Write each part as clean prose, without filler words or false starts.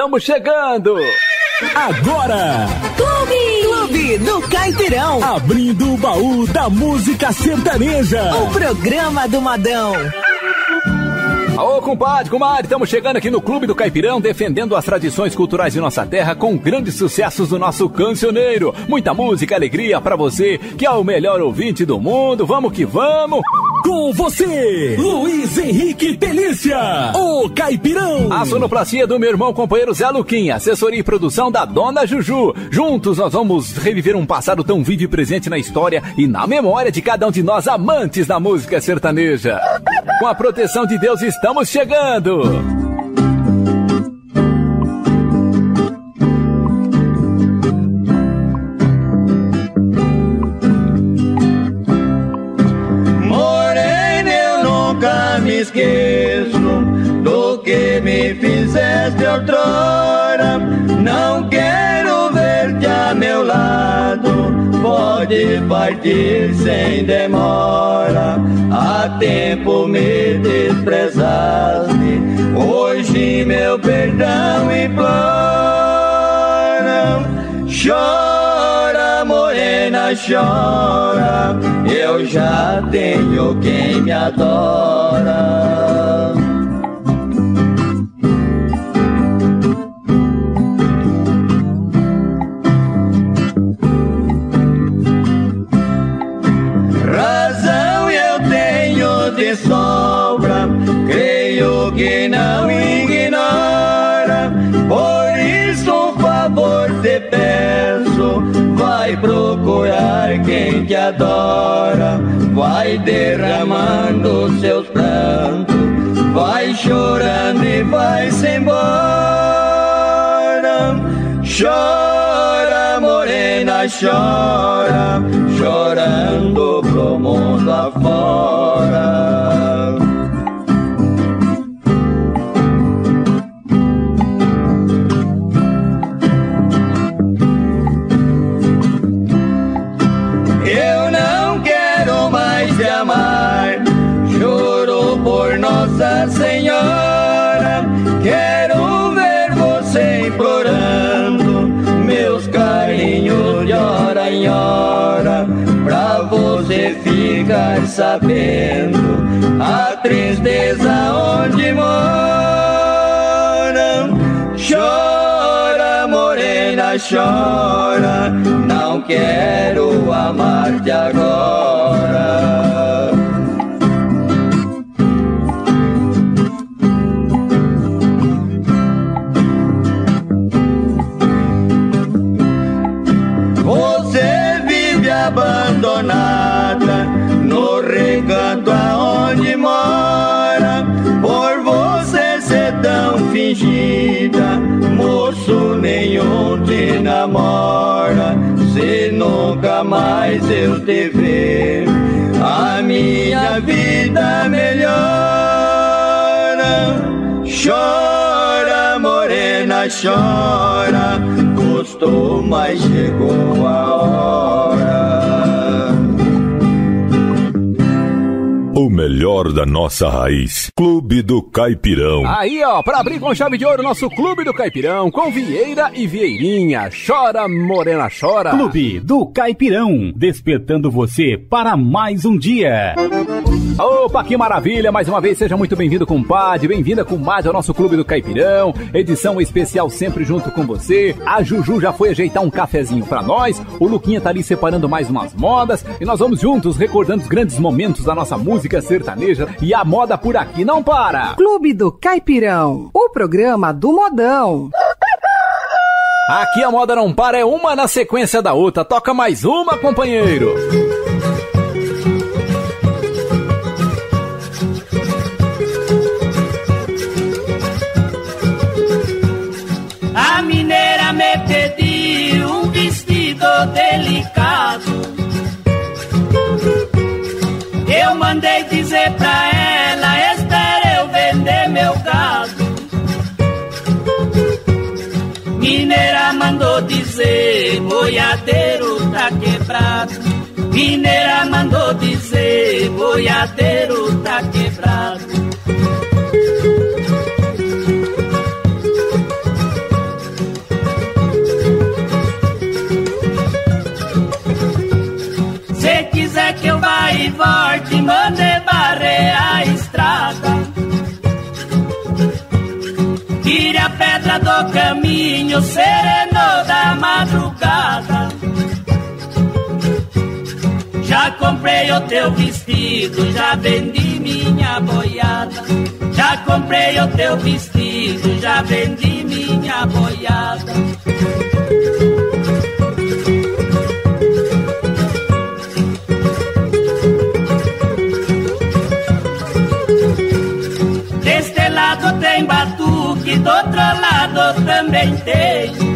estamos chegando! Agora! Clube do Caipirão! Abrindo o baú da música sertaneja! O programa do modão! Ô, compadre, estamos chegando aqui no Clube do Caipirão, defendendo as tradições culturais de nossa terra com grandes sucessos do nosso cancioneiro. Muita música, alegria pra você, que é o melhor ouvinte do mundo. Vamos que vamos! Com você, Luiz Henrique Pelícia, o Caipirão. A sonoplastia do meu irmão companheiro Zé Luquinha, assessoria e produção da Dona Juju. Juntos nós vamos reviver um passado tão vivo e presente na história e na memória de cada um de nós amantes da música sertaneja. Com a proteção de Deus estamos chegando. Esqueço do que me fizeste outrora. Não quero ver-te a meu lado. Pode partir sem demora. Há tempo me desprezaste. Hoje meu perdão implora. Chora, morena, chora. Eu já tenho quem me adora. Razão eu tenho de sobra, creio que não ignora. Por isso um favor te peço, vai procurar quem te adora. Vai derramando seus prantos, vai chorando e vai-se embora. Chora, morena, chora, chorando pro mundo afora. Nossa Senhora, quero ver você implorando meus carinhos de hora em hora, pra você ficar sabendo a tristeza onde mora. Chora, morena, chora, não quero amar-te agora. Abandonada no recanto aonde mora, por você ser tão fingida, moço nenhum te namora. Se nunca mais eu te ver, a minha vida melhora. Chora, morena, chora, custou, mas chegou a hora. O melhor da nossa raiz. Clube do Caipirão. Aí, ó, pra abrir com chave de ouro nosso Clube do Caipirão, com Vieira e Vieirinha. Chora, morena, chora. Clube do Caipirão, despertando você para mais um dia. Opa, que maravilha! Mais uma vez, seja muito bem-vindo, compadre. Bem-vinda, comadre, ao nosso Clube do Caipirão. Edição especial sempre junto com você. A Juju já foi ajeitar um cafezinho pra nós. O Luquinha tá ali separando mais umas modas. E nós vamos juntos recordando os grandes momentos da nossa música sertaneja. E a moda por aqui não para. Clube do Caipirão, o programa do modão. Aqui a moda não para, é uma na sequência da outra. Toca mais uma, companheiro. A mineira me pediu um vestido delicado. Eu mandei dizer pra ela, espera eu vender meu gado. Mineira mandou dizer, boiadeiro tá quebrado. Mineira mandou dizer, boiadeiro tá quebrado. beira do caminho, sereno da madrugada. Já comprei o teu vestido, já vendi minha boiada. Já comprei o teu vestido, já vendi minha boiada. Deste lado tem batuque, do outro lado também tem.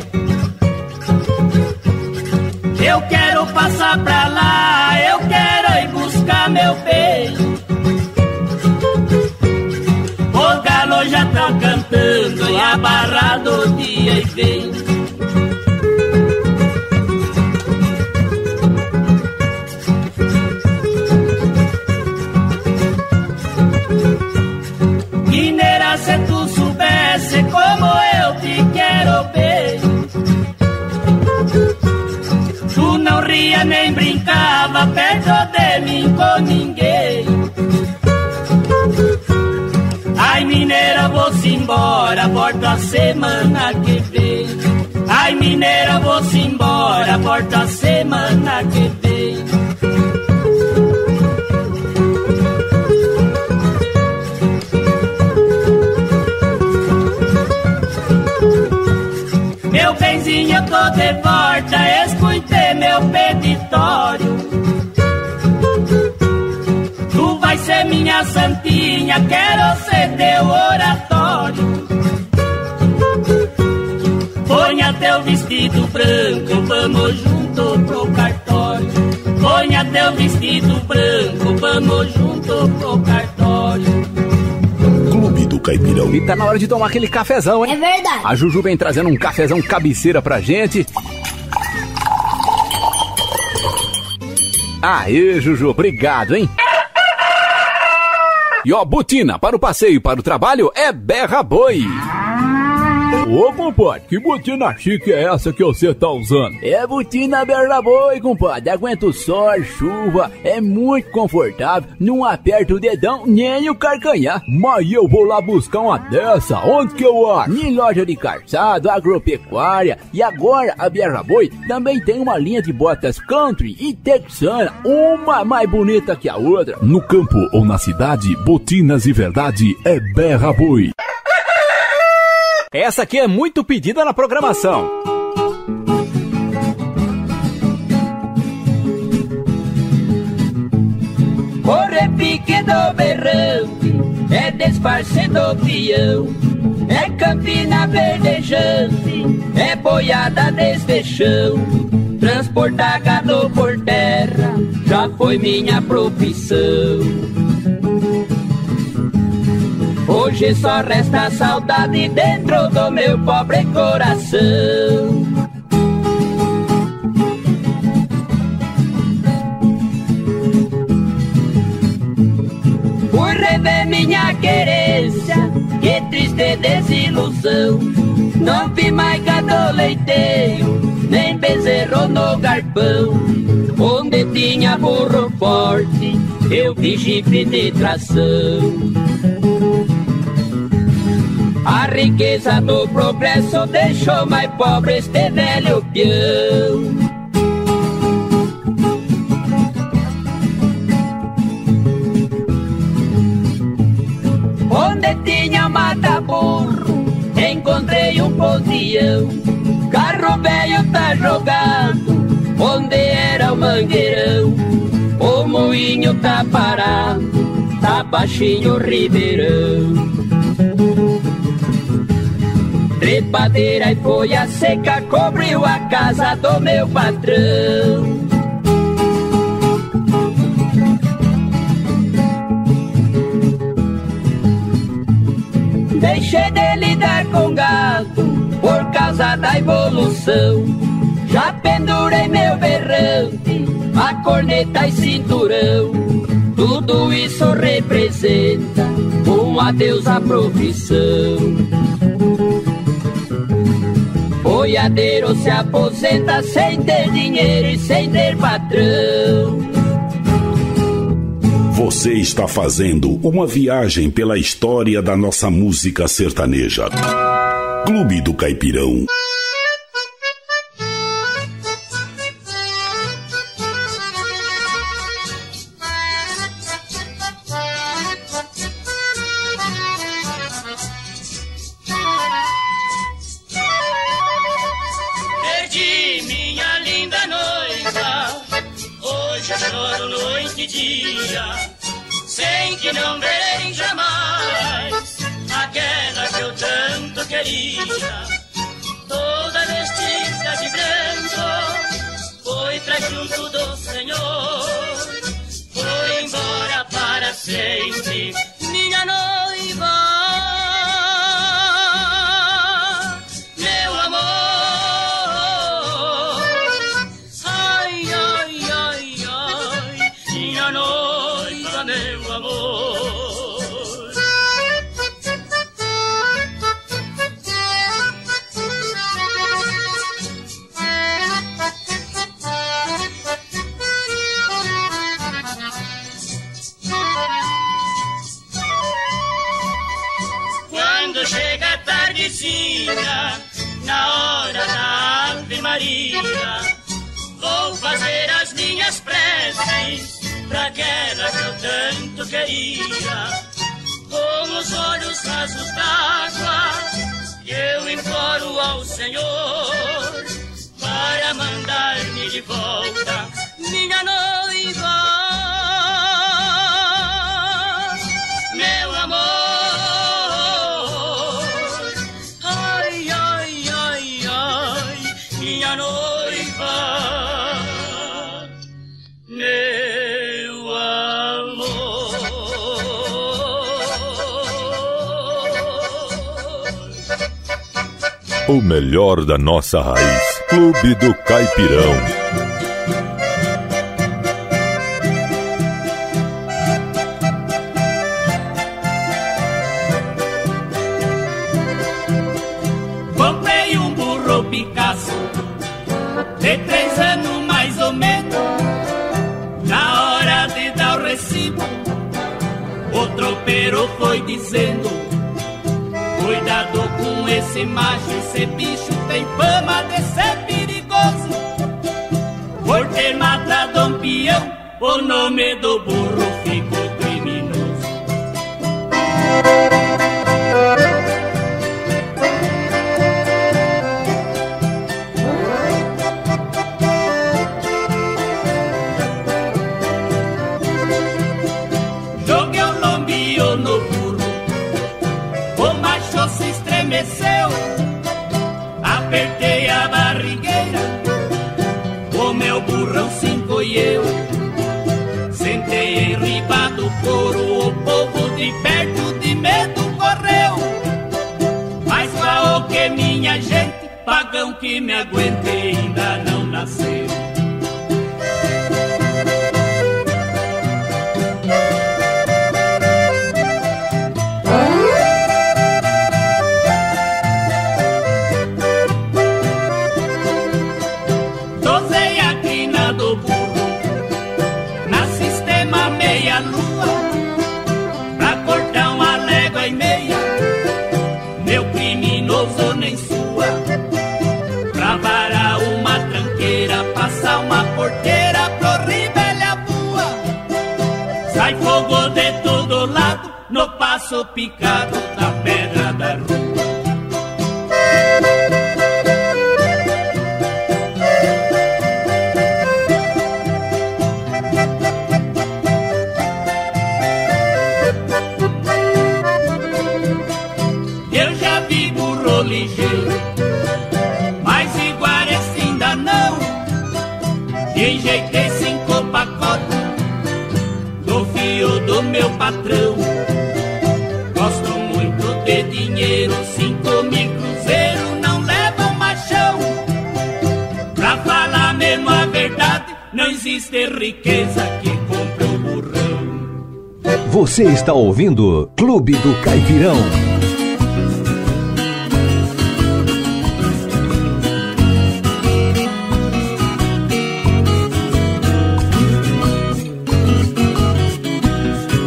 Eu quero passar pra lá, eu quero ir buscar meu bem. O galo já tá cantando e a barra do dia e vem. Mineira, se tu soubesse como eu te quero bem, tu não ria nem brincava perto de mim com ninguém. Ai, mineira, vou-se embora, volto a semana que vem. Ai, mineira, vou-se embora, volto a semana que vem. Meu benzinho, eu tô de volta, escutei meu peditório. Tu vai ser minha santinha, quero ser teu oratório. Ponha teu vestido branco, vamos junto pro cartório. Ponha teu vestido branco, vamos junto pro cartório. Clube do Caipirão. E tá na hora de tomar aquele cafezão, hein? É verdade. A Juju vem trazendo um cafezão cabeceira pra gente. Aê, Juju, obrigado, hein? E ó, botina, para o passeio e para o trabalho é Berra Boi. Ô, compadre, que botina chique é essa que você tá usando? É botina Berra Boi, compadre. Aguenta o sol, chuva, é muito confortável, não aperta o dedão nem o carcanhar. Mas eu vou lá buscar uma dessa, onde que eu acho? Em loja de calçado, agropecuária. E agora a Berra Boi também tem uma linha de botas country e texana, uma mais bonita que a outra. No campo ou na cidade, botinas de verdade é Berra Boi. Essa aqui é muito pedida na programação. O repique do berrante é disfarce do peão, é campina verdejante, é boiada deste chão. Transportar gado por terra já foi minha profissão. Hoje só resta saudade dentro do meu pobre coração. Fui rever minha querência, que triste desilusão. Não vi mais gado leiteiro, nem bezerro no galpão. Onde tinha burro forte, eu vi chifre de tração. A riqueza do progresso deixou mais pobre este velho peão. Onde tinha mata-burro, encontrei um pontião. Carro velho tá jogado, onde era o mangueirão. O moinho tá parado, tá baixinho o ribeirão. Trepadeira e folha seca cobriu a casa do meu patrão. Deixei de lidar com gado por causa da evolução. Já pendurei meu berrante, a corneta e cinturão. Tudo isso representa um adeus à profissão. Boiadeiro se aposenta sem ter dinheiro e sem ter patrão. Você está fazendo uma viagem pela história da nossa música sertaneja. Clube do Caipirão. Perdi minha linda noiva, hoje eu choro noite e dia, sem que não verei jamais aquela que eu tanto queria. Toda vestida de branco foi pra junto do Senhor, foi embora para sempre minha noiva, meu amor. Ai, ai, ai, ai, minha noiva, meu amor. Quando chega a tardezinha, na hora da Ave Maria, vou fazer as minhas preces pra aquela que eu tanto queria. Com os olhos rasos d'água, eu imploro ao Senhor para mandar-me de volta minha noiva, meu amor. Ai, ai, ai, ai, minha noiva, meu amor. O melhor da nossa raiz. Clube do Caipirão. Comprei um burro Picasso de 3 anos mais ou menos. Na hora de dar o recibo, o tropeiro foi dizendo: cuidado com esse macho, esse bicho tem fama de ser perigoso. Por ter matado um peão, o nome do burro ficou criminoso. Joguei o lombio no burro, o macho se estremeceu. Apertei a barrigueira, o meu burrão se encolheu. Sentei enriba do couro, o povo de perto de medo correu. Mas qual que minha gente, pagão que me aguente, ainda não nasceu. Dosei a crina do burro na sistema meia-lua, pra cortar uma légua e meia, meu criminoso nem sua. Pra varar uma tranqueira, passar uma porteira pro ribelha bua. Sai fogo de todo lado, no passo picado da pedra da rua. Eu já vi burro ligeiro, mas igual esse ainda não. Enjeitei 5 pacotes do fio do meu patrão. Gosto muito de dinheiro, 5.000 cruzeiros não levam machão. Pra falar mesmo a verdade, não existe riqueza que compre o burrão. Você está ouvindo Clube do Caipirão.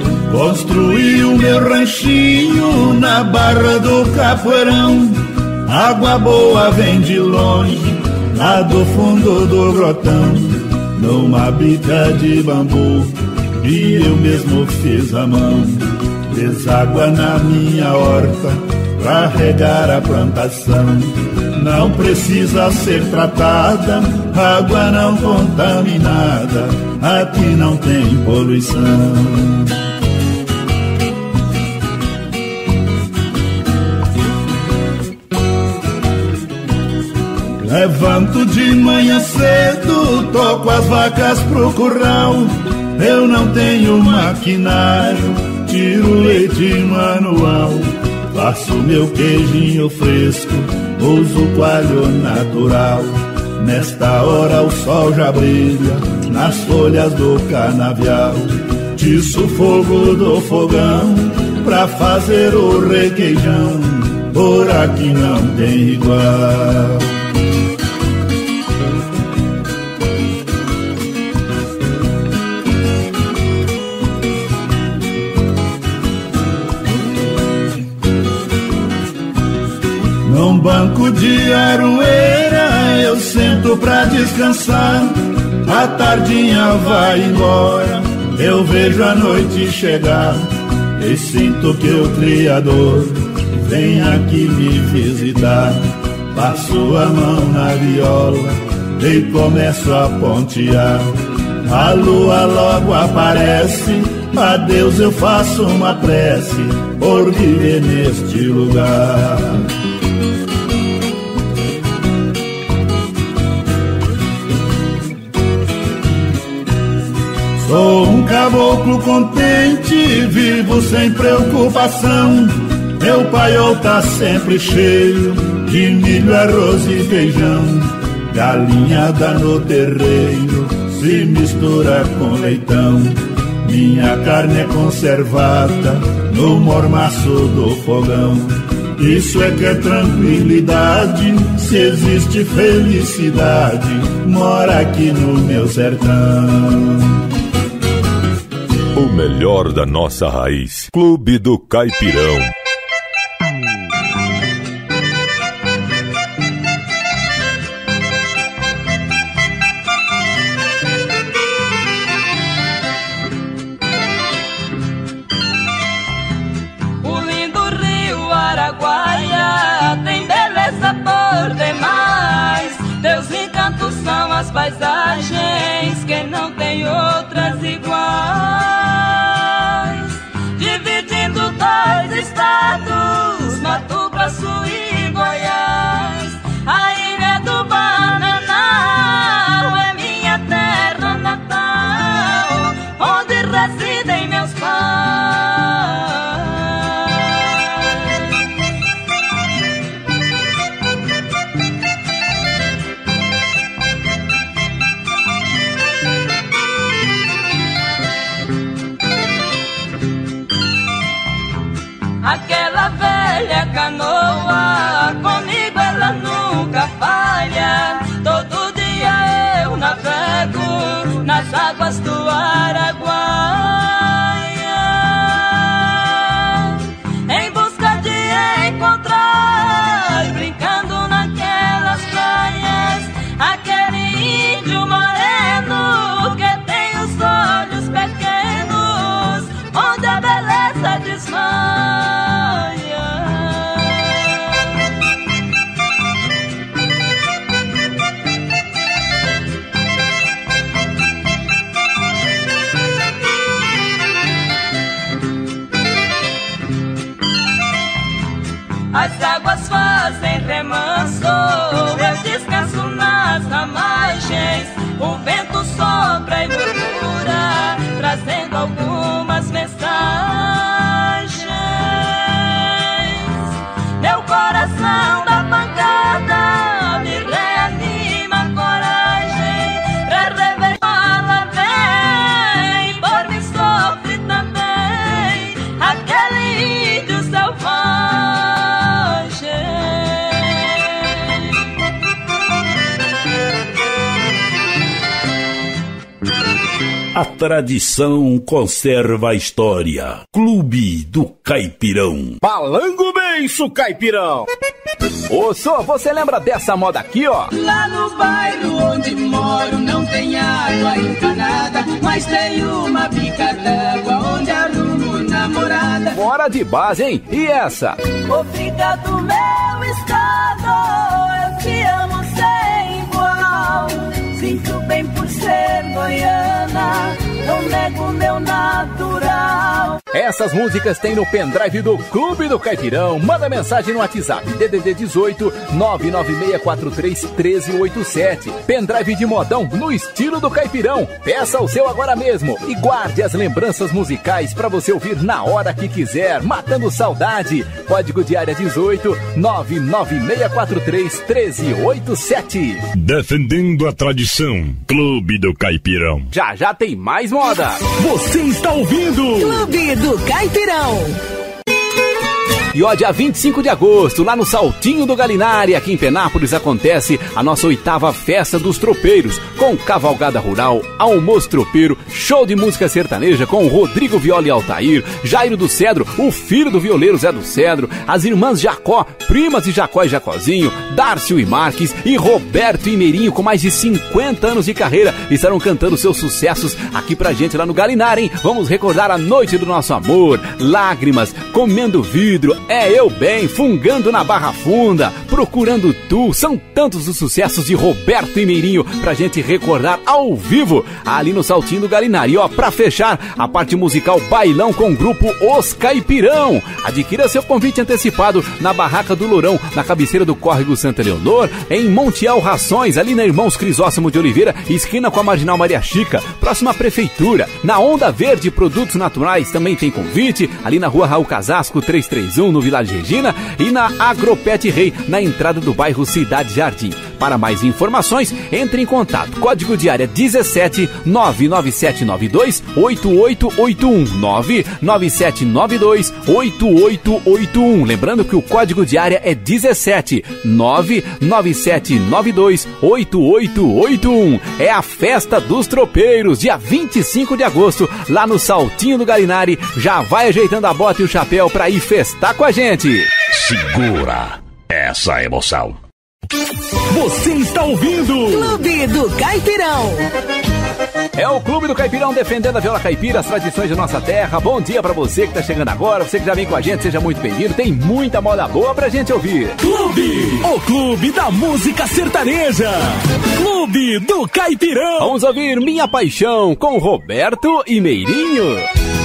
Construí o meu ranchinho na barra do Capoeirão, Água boa vem de longe, lá do fundo do grotão, numa bica de bambu, e eu mesmo fiz a mão. Deságua na minha horta, pra regar a plantação. Não precisa ser tratada, água não contaminada, aqui não tem poluição. Levanto de manhã cedo, toco as vacas pro curral. Eu não tenho maquinário, tiro leite manual. Faço meu queijinho fresco, uso coalho natural. Nesta hora o sol já brilha nas folhas do canavial. Tiço o fogo do fogão pra fazer o requeijão, por aqui não tem igual. Num banco de aroeira eu sento pra descansar. A tardinha vai embora, eu vejo a noite chegar e sinto que o Criador vem aqui me visitar. Passo a mão na viola e começo a pontear. A lua logo aparece, a Deus eu faço uma prece por viver neste lugar. Sou um caboclo contente, vivo sem preocupação. Meu paiol tá sempre cheio de milho, arroz e feijão. Galinhada no terreiro se mistura com leitão. Minha carne é conservada no mormaço do fogão. Isso é que é tranquilidade, se existe felicidade, mora aqui no meu sertão. O melhor da nossa raiz. Clube do Caipirão. O lindo rio Araguaia tem beleza por demais. Teus encantos são as paisagens que não tem outras iguais. Estados, Mato Grosso e Goiás. A ilha do Bananal é minha terra natal, onde residem meus pais. Aquela velha canoa, comigo ela nunca falha. Todo dia eu navego nas águas do Araguaia, em busca de encontrar, brincando naquelas praias, aquele índio moreno que tem os olhos pequenos, onde a beleza desmaia. As águas fazem remanso, eu descanso nas ramagens. O vento sopra e murmura, trazendo algumas mensagens. Meu coração da pancada me reanima a coragem pra rever ela vem, por mim sofre também aquele índio selvagem. A tradição conserva a história. Clube do Caipirão. Palango Beiço, Caipirão. Ô, Sô, você lembra dessa moda aqui, ó? Lá no bairro onde moro não tem água encanada, mas tem uma bica d'água onde arrumo namorada. Fora de base, hein? E essa? Obrigado, meu estado, eu te amo sem igual. Sinto bem por ser goiana, não nego meu natural. Essas músicas tem no pendrive do Clube do Caipirão. Manda mensagem no WhatsApp, DDD 18 99643 1387. Pendrive de modão no estilo do Caipirão. Peça o seu agora mesmo e guarde as lembranças musicais para você ouvir na hora que quiser. Matando saudade. Código de área 18 99643 1387. Defendendo a tradição. Clube do Caipirão. Já tem mais moda. Você está ouvindo Clube do Caipirão. E ó, dia 25 de agosto, lá no Saltinho do Galinari, aqui em Penápolis, acontece a nossa 8ª Festa dos Tropeiros, com cavalgada rural, almoço tropeiro, show de música sertaneja com Rodrigo Viola e Altair, Jairo do Cedro, o filho do violeiro Zé do Cedro, as irmãs Jacó, primas de Jacó e Jacozinho, Dárcio e Marques e Roberto e Meirinho, com mais de 50 anos de carreira, estarão cantando seus sucessos aqui pra gente lá no Galinari, hein? Vamos recordar a noite do nosso amor, lágrimas, comendo vidro, é eu bem, fungando na Barra Funda, procurando tu. São tantos os sucessos de Roberto e Meirinho pra gente recordar ao vivo ali no Saltinho do Galinari. E ó, pra fechar a parte musical, bailão com o grupo Os Caipirão. Adquira seu convite antecipado na Barraca do Lourão, na cabeceira do Córrego Santa Leonor, em Montiel Rações, ali na Irmãos Crisóstomo de Oliveira, esquina com a Marginal Maria Chica, próxima à Prefeitura. Na Onda Verde Produtos Naturais também tem convite, ali na Rua Raul Casasco 331, no Village Regina, e na Agropet Rei, na entrada do bairro Cidade Jardim. Para mais informações, entre em contato. Código de área 17 99792 8881 99792 8881. Lembrando que o código de área é 17 99792 8881. É a Festa dos Tropeiros, dia 25 de agosto, lá no Saltinho do Galinari. Já vai ajeitando a bota e o chapéu para ir festar com a gente. Segura essa emoção. Você está ouvindo Clube do Caipirão. É o Clube do Caipirão defendendo a viola caipira, as tradições da nossa terra. Bom dia pra você que tá chegando agora, você que já vem com a gente, seja muito bem-vindo. Tem muita moda boa pra gente ouvir. Clube, o clube da música sertaneja. Clube do Caipirão. Vamos ouvir Minha Paixão com Roberto e Meirinho.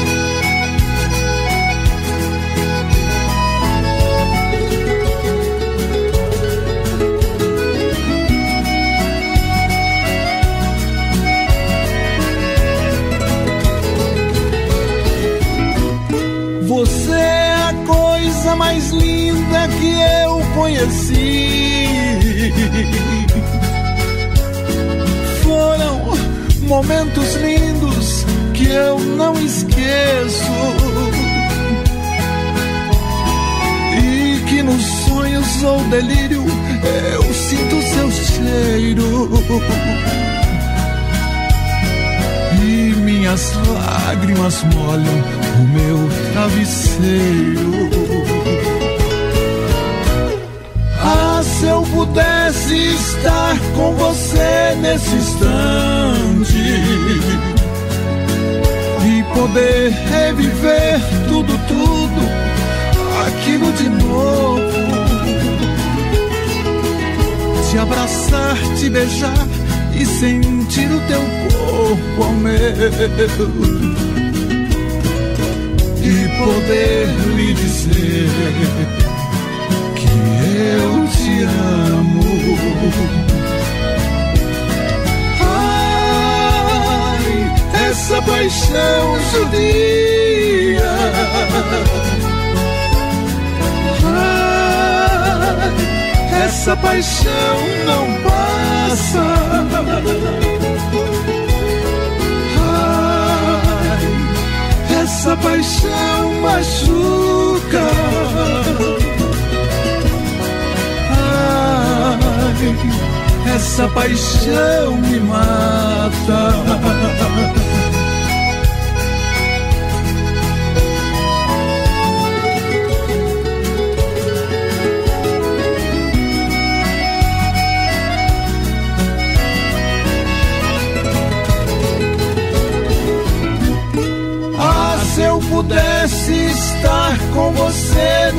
Você é a coisa mais linda que eu conheci. Foram momentos lindos que eu não esqueço, e que nos sonhos ou delírio eu sinto seu cheiro. E minhas lágrimas molham o meu travesseiro. Ah, se eu pudesse estar com você nesse instante e poder reviver tudo, aquilo de novo, te abraçar, te beijar e sentir o teu corpo ao meu, e poder lhe dizer que eu te amo. Ai, essa paixão judia, ai, essa paixão não passa. Ai, essa paixão machuca. Ai, essa paixão me mata.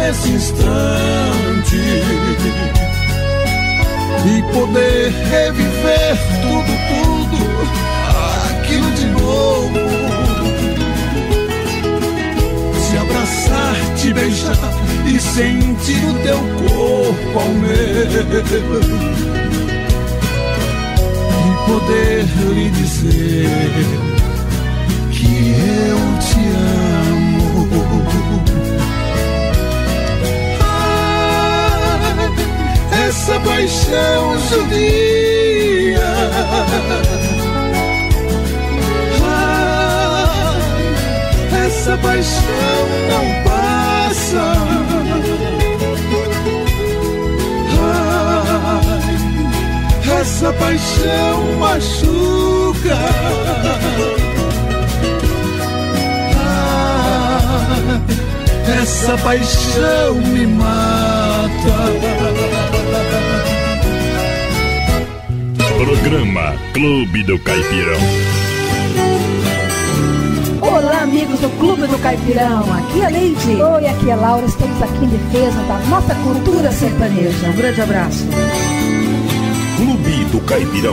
nesse instante e poder reviver tudo aquilo de novo. Se abraçar, te beijar e sentir o teu corpo ao meu, e poder lhe dizer que eu te amo. Essa paixão judia, essa paixão não passa. Essa paixão machuca. Essa paixão me mata. Programa Clube do Caipirão. Olá, amigos do Clube do Caipirão. Aqui é a Leide. Oi, aqui é a Laura. Estamos aqui em defesa da nossa cultura sertaneja. Um grande abraço. Clube do Caipirão.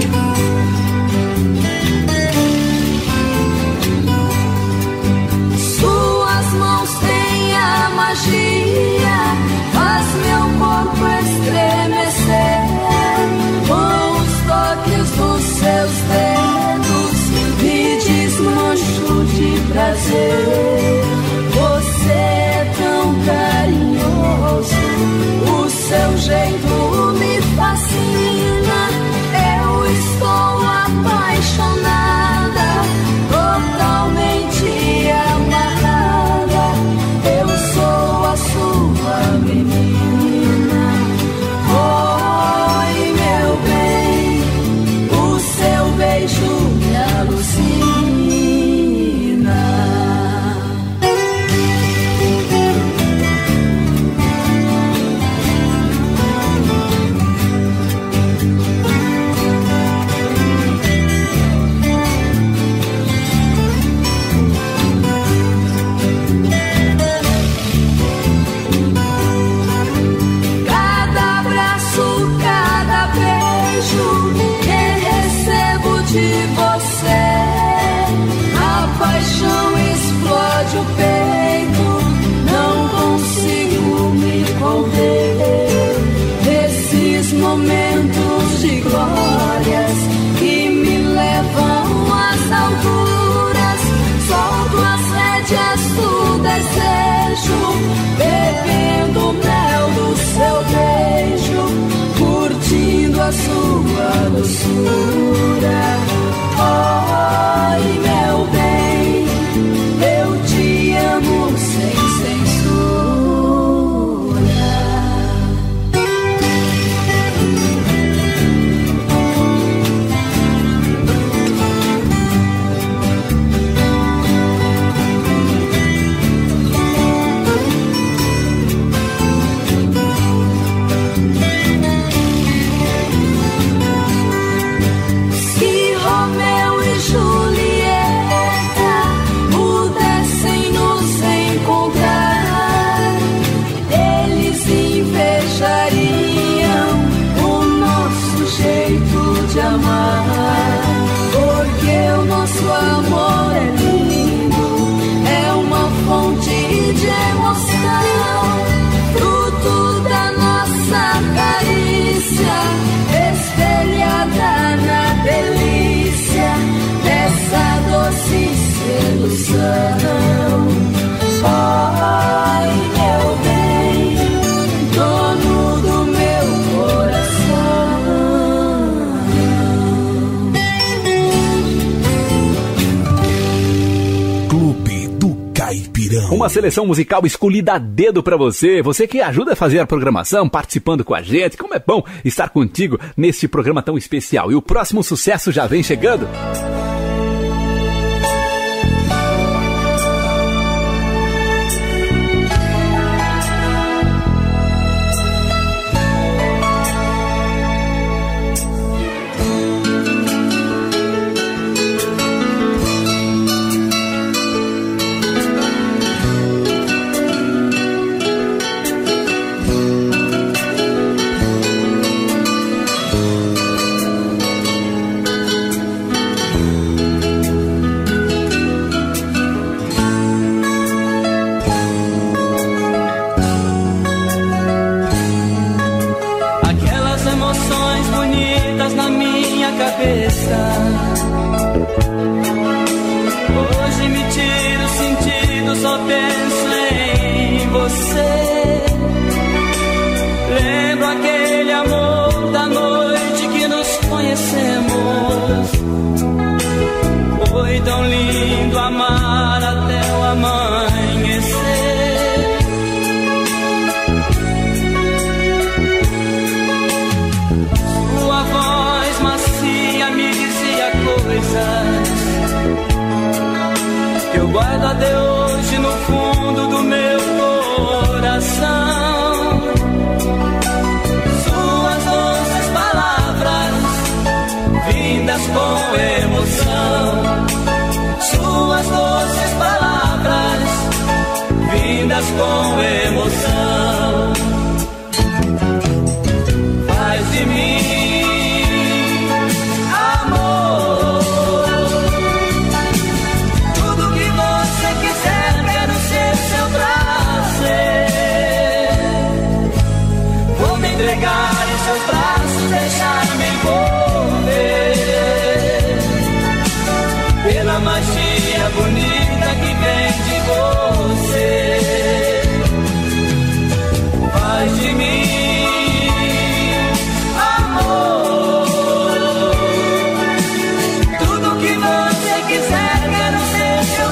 Suas mãos têm a magia, faz meu corpo estremecer. Com os toques dos seus dedos, me desmancho de prazer. Você é tão carinhoso, o seu jeito me fascina. Eu estou apaixonada, totalmente amarrada. Eu sou a sua menina. Oi, meu bem, o seu beijo me alucina. De você, a paixão explode o peito, não consigo me conter. Esses momentos de glórias que me levam às alturas, solto as rédeas do desejo, bebendo o mel do seu beijo, curtindo a sua doçura. Oi, meu bem, eu te amo sem censura. De amar, porque o nosso amor é lindo, é uma fonte de emoção, fruto da nossa carícia, espelhada na delícia dessa doce sedução. Ai, meu bem, dono do meu coração. Uma seleção musical escolhida a dedo pra você. Você que ajuda a fazer a programação, participando com a gente. Como é bom estar contigo neste programa tão especial. E o próximo sucesso já vem chegando. cabeça. Hoje me tiro o sentido, só penso em você. Lembro aquele amor da noite que nos conhecemos. Foi tão lindo amar até o amanhecer. Sua voz macia me dizia coisas que eu guardo até hoje no fundo do meu coração. Suas doces palavras vindas com emoção. Suas doces palavras vindas com emoção. Faz de mim amor, tudo que você quiser, quero ser seu prazer. Vou me entregar em seus braços, deixar-me envolver pela magia bonita que vem de você. Faz de mim amor, tudo que você quiser, quero ser seu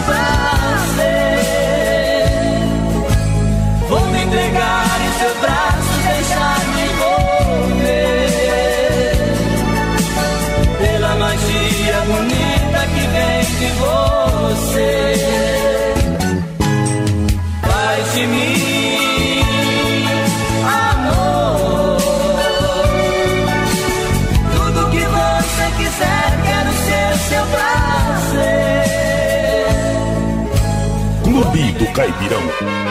prazer. Vou me entregar em seus braços, deixar-me envolver pela magia bonita que vem de você. Faz de mim amor, tudo que você quiser, quero ser seu prazer. Clube do Caipirão.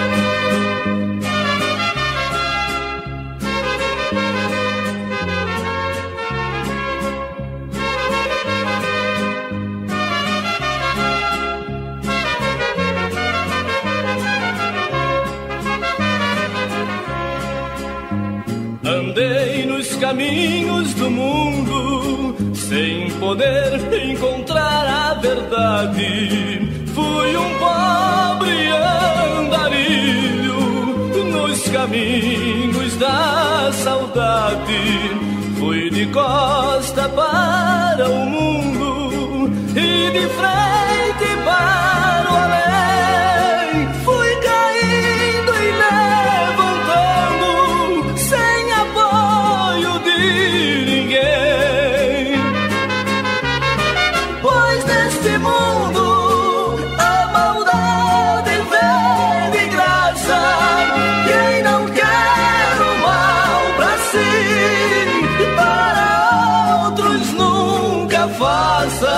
Andei nos caminhos do mundo sem poder encontrar a verdade. Fui um pobre andarilho nos caminhos da saudade. Fui de costa para o mundo e de frente para o além. Fui caindo e levantando sem apoio de ninguém. Pois neste mundo a maldade vem de graça. Quem não quer o mal pra si, para outros nunca faça.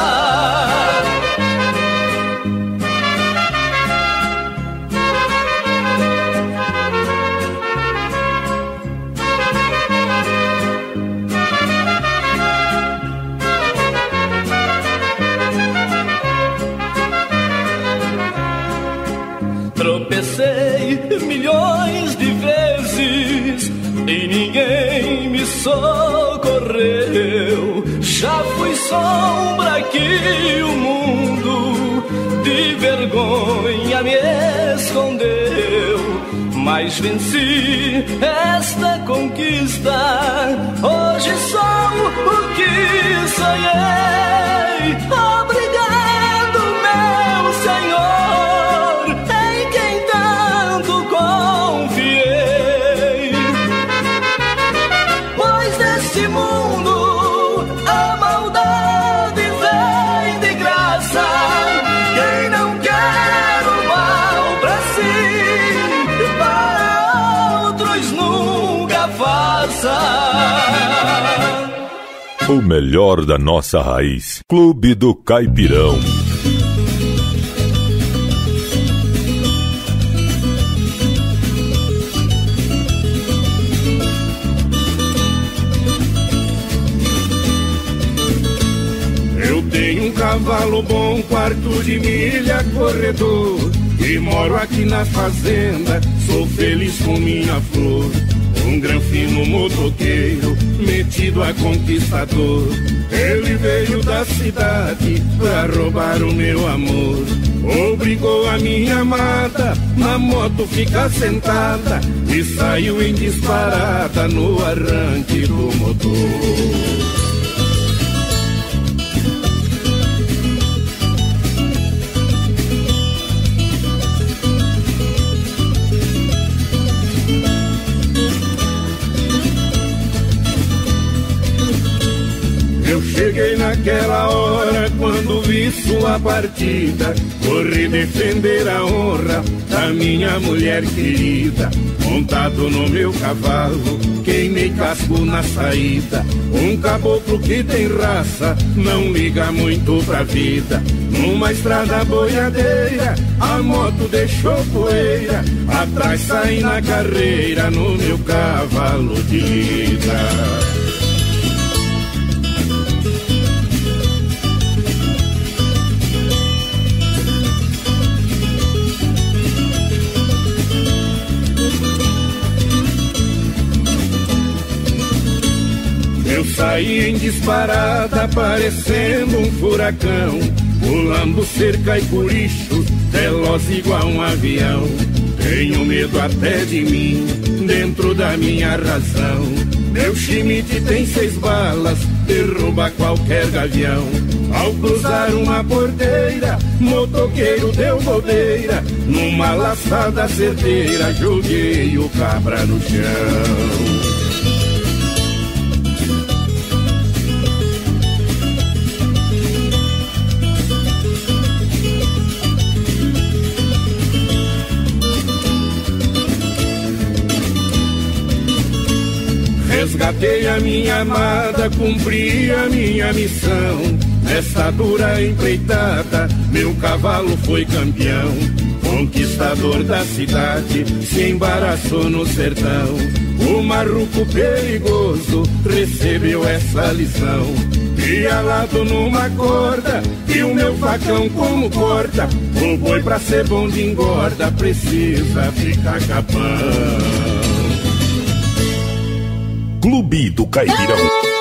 Tropecei milhões de vezes e ninguém me socorreu. Já fui sombra que o mundo de vergonha me escondeu. Mas venci esta conquista, hoje sou o que sonhei. Obrigado, meu Senhor, em quem tanto confiei. Pois neste mundo a maldade vem de graça. Quem não quer o mal pra si, para outros nunca faça. O melhor da nossa raiz. Clube do Caipirão. Eu tenho um cavalo bom, quarto de milha, corredor, e moro aqui na fazenda, sou feliz com minha flor. Um granfino motoqueiro, meti metido a conquistador. Ele veio da cidade pra roubar o meu amor. Obrigou a minha amada na moto ficar sentada e saiu em disparada no arranque do motor. Eu cheguei naquela hora quando vi sua partida. Corri defender a honra da minha mulher querida. Montado no meu cavalo, queimei casco na saída. Um caboclo que tem raça, não liga muito pra vida. Numa estrada boiadeira, a moto deixou poeira. Atrás saí na carreira, no meu cavalo de lida. Eu saí em disparada, parecendo um furacão, pulando cerca e curicho, veloz igual um avião. Tenho medo até de mim, dentro da minha razão. Meu chimite tem 6 balas, derruba qualquer gavião. Ao cruzar uma porteira, motoqueiro deu bobeira. Numa laçada certeira, joguei o cabra no chão. Resgatei a minha amada, cumpri a minha missão. Nessa dura empreitada, meu cavalo foi campeão. Conquistador da cidade, se embaraçou no sertão. O marruco perigoso recebeu essa lição. Pialado numa corda, e o meu facão como corta. O boi pra ser bom de engorda, precisa ficar capão. Clube do Caipirão.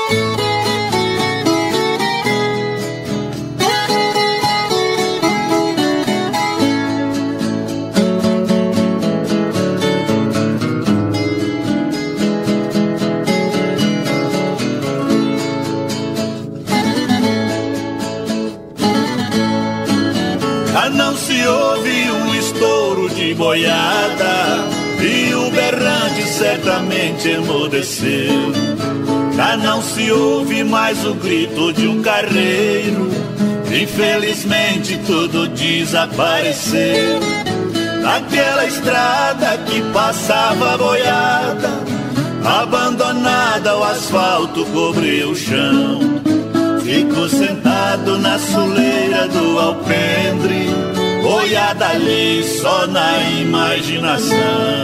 Já não se ouve um estouro de boiada, e o berrante certamente emudeceu. Já não se ouve mais o grito de um carreiro, infelizmente tudo desapareceu. Naquela estrada que passava boiada, abandonada o asfalto cobriu o chão. Fico sentado na soleira do alpendre, boiada ali só na imaginação.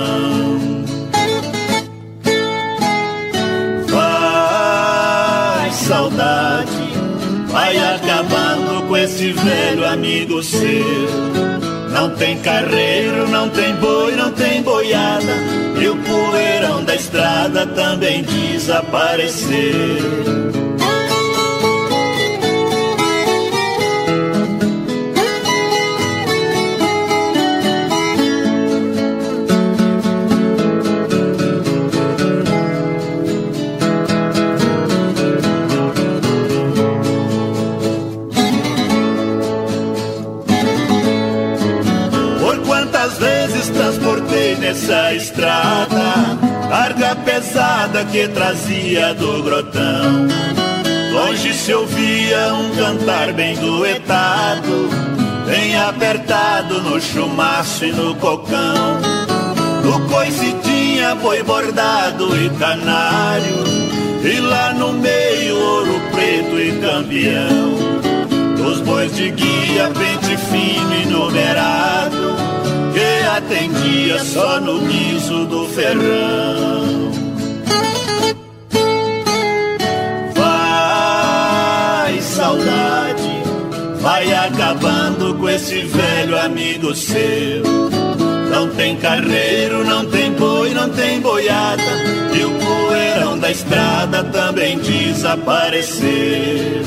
Vai, saudade, vai acabando com esse velho amigo seu. Não tem carreiro, não tem boi, não tem boiada, e o poeirão da estrada também desapareceu. Transportei nessa estrada carga pesada que trazia do grotão. Longe se ouvia um cantar bem duetado, bem apertado no chumaço e no cocão. No coice tinha boi bordado e canário, e lá no meio ouro preto e campeão. Dos bois de guia, pente fino e numerado, que atendia só no guiso do ferrão. Vai, saudade, vai acabando com esse velho amigo seu. Não tem carreiro, não tem boi, não tem boiada, e o poeirão da estrada também desaparecer.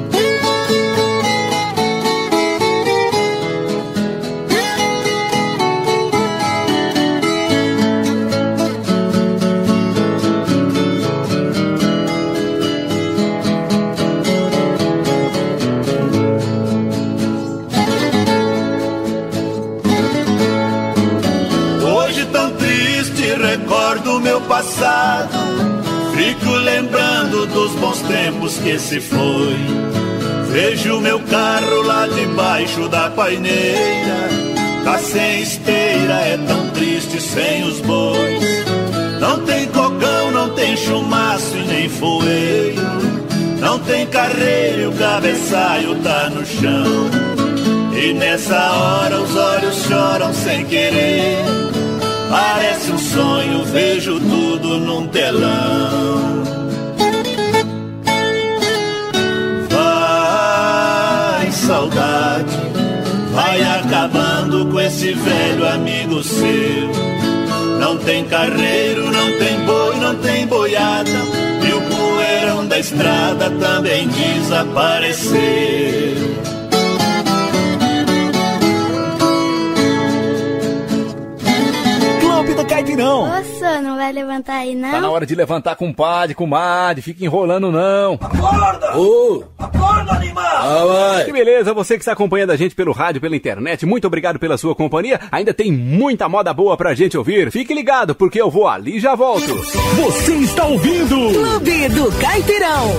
Recordo meu passado, fico lembrando dos bons tempos que se foi. Vejo meu carro lá debaixo da paineira, tá sem esteira, é tão triste sem os bois. Não tem cocão, não tem chumaço e nem foeiro, não tem carreiro e o cabeçalho tá no chão. E nessa hora os olhos choram sem querer, parece um sonho, vejo tudo num telão. Vai, saudade, vai acabando com esse velho amigo seu. Não tem carreiro, não tem boi, não tem boiada, e o poeirão da estrada também desapareceu. Do Caipirão. Nossa, não vai levantar aí, não? Tá na hora de levantar, compadre, comadre. Fica enrolando, não. Acorda! Acorda, animal! Que beleza, você que está acompanhando a gente pelo rádio, pela internet, muito obrigado pela sua companhia. Ainda tem muita moda boa pra gente ouvir. Fique ligado, porque eu vou ali e já volto. Você está ouvindo Clube do Caipirão.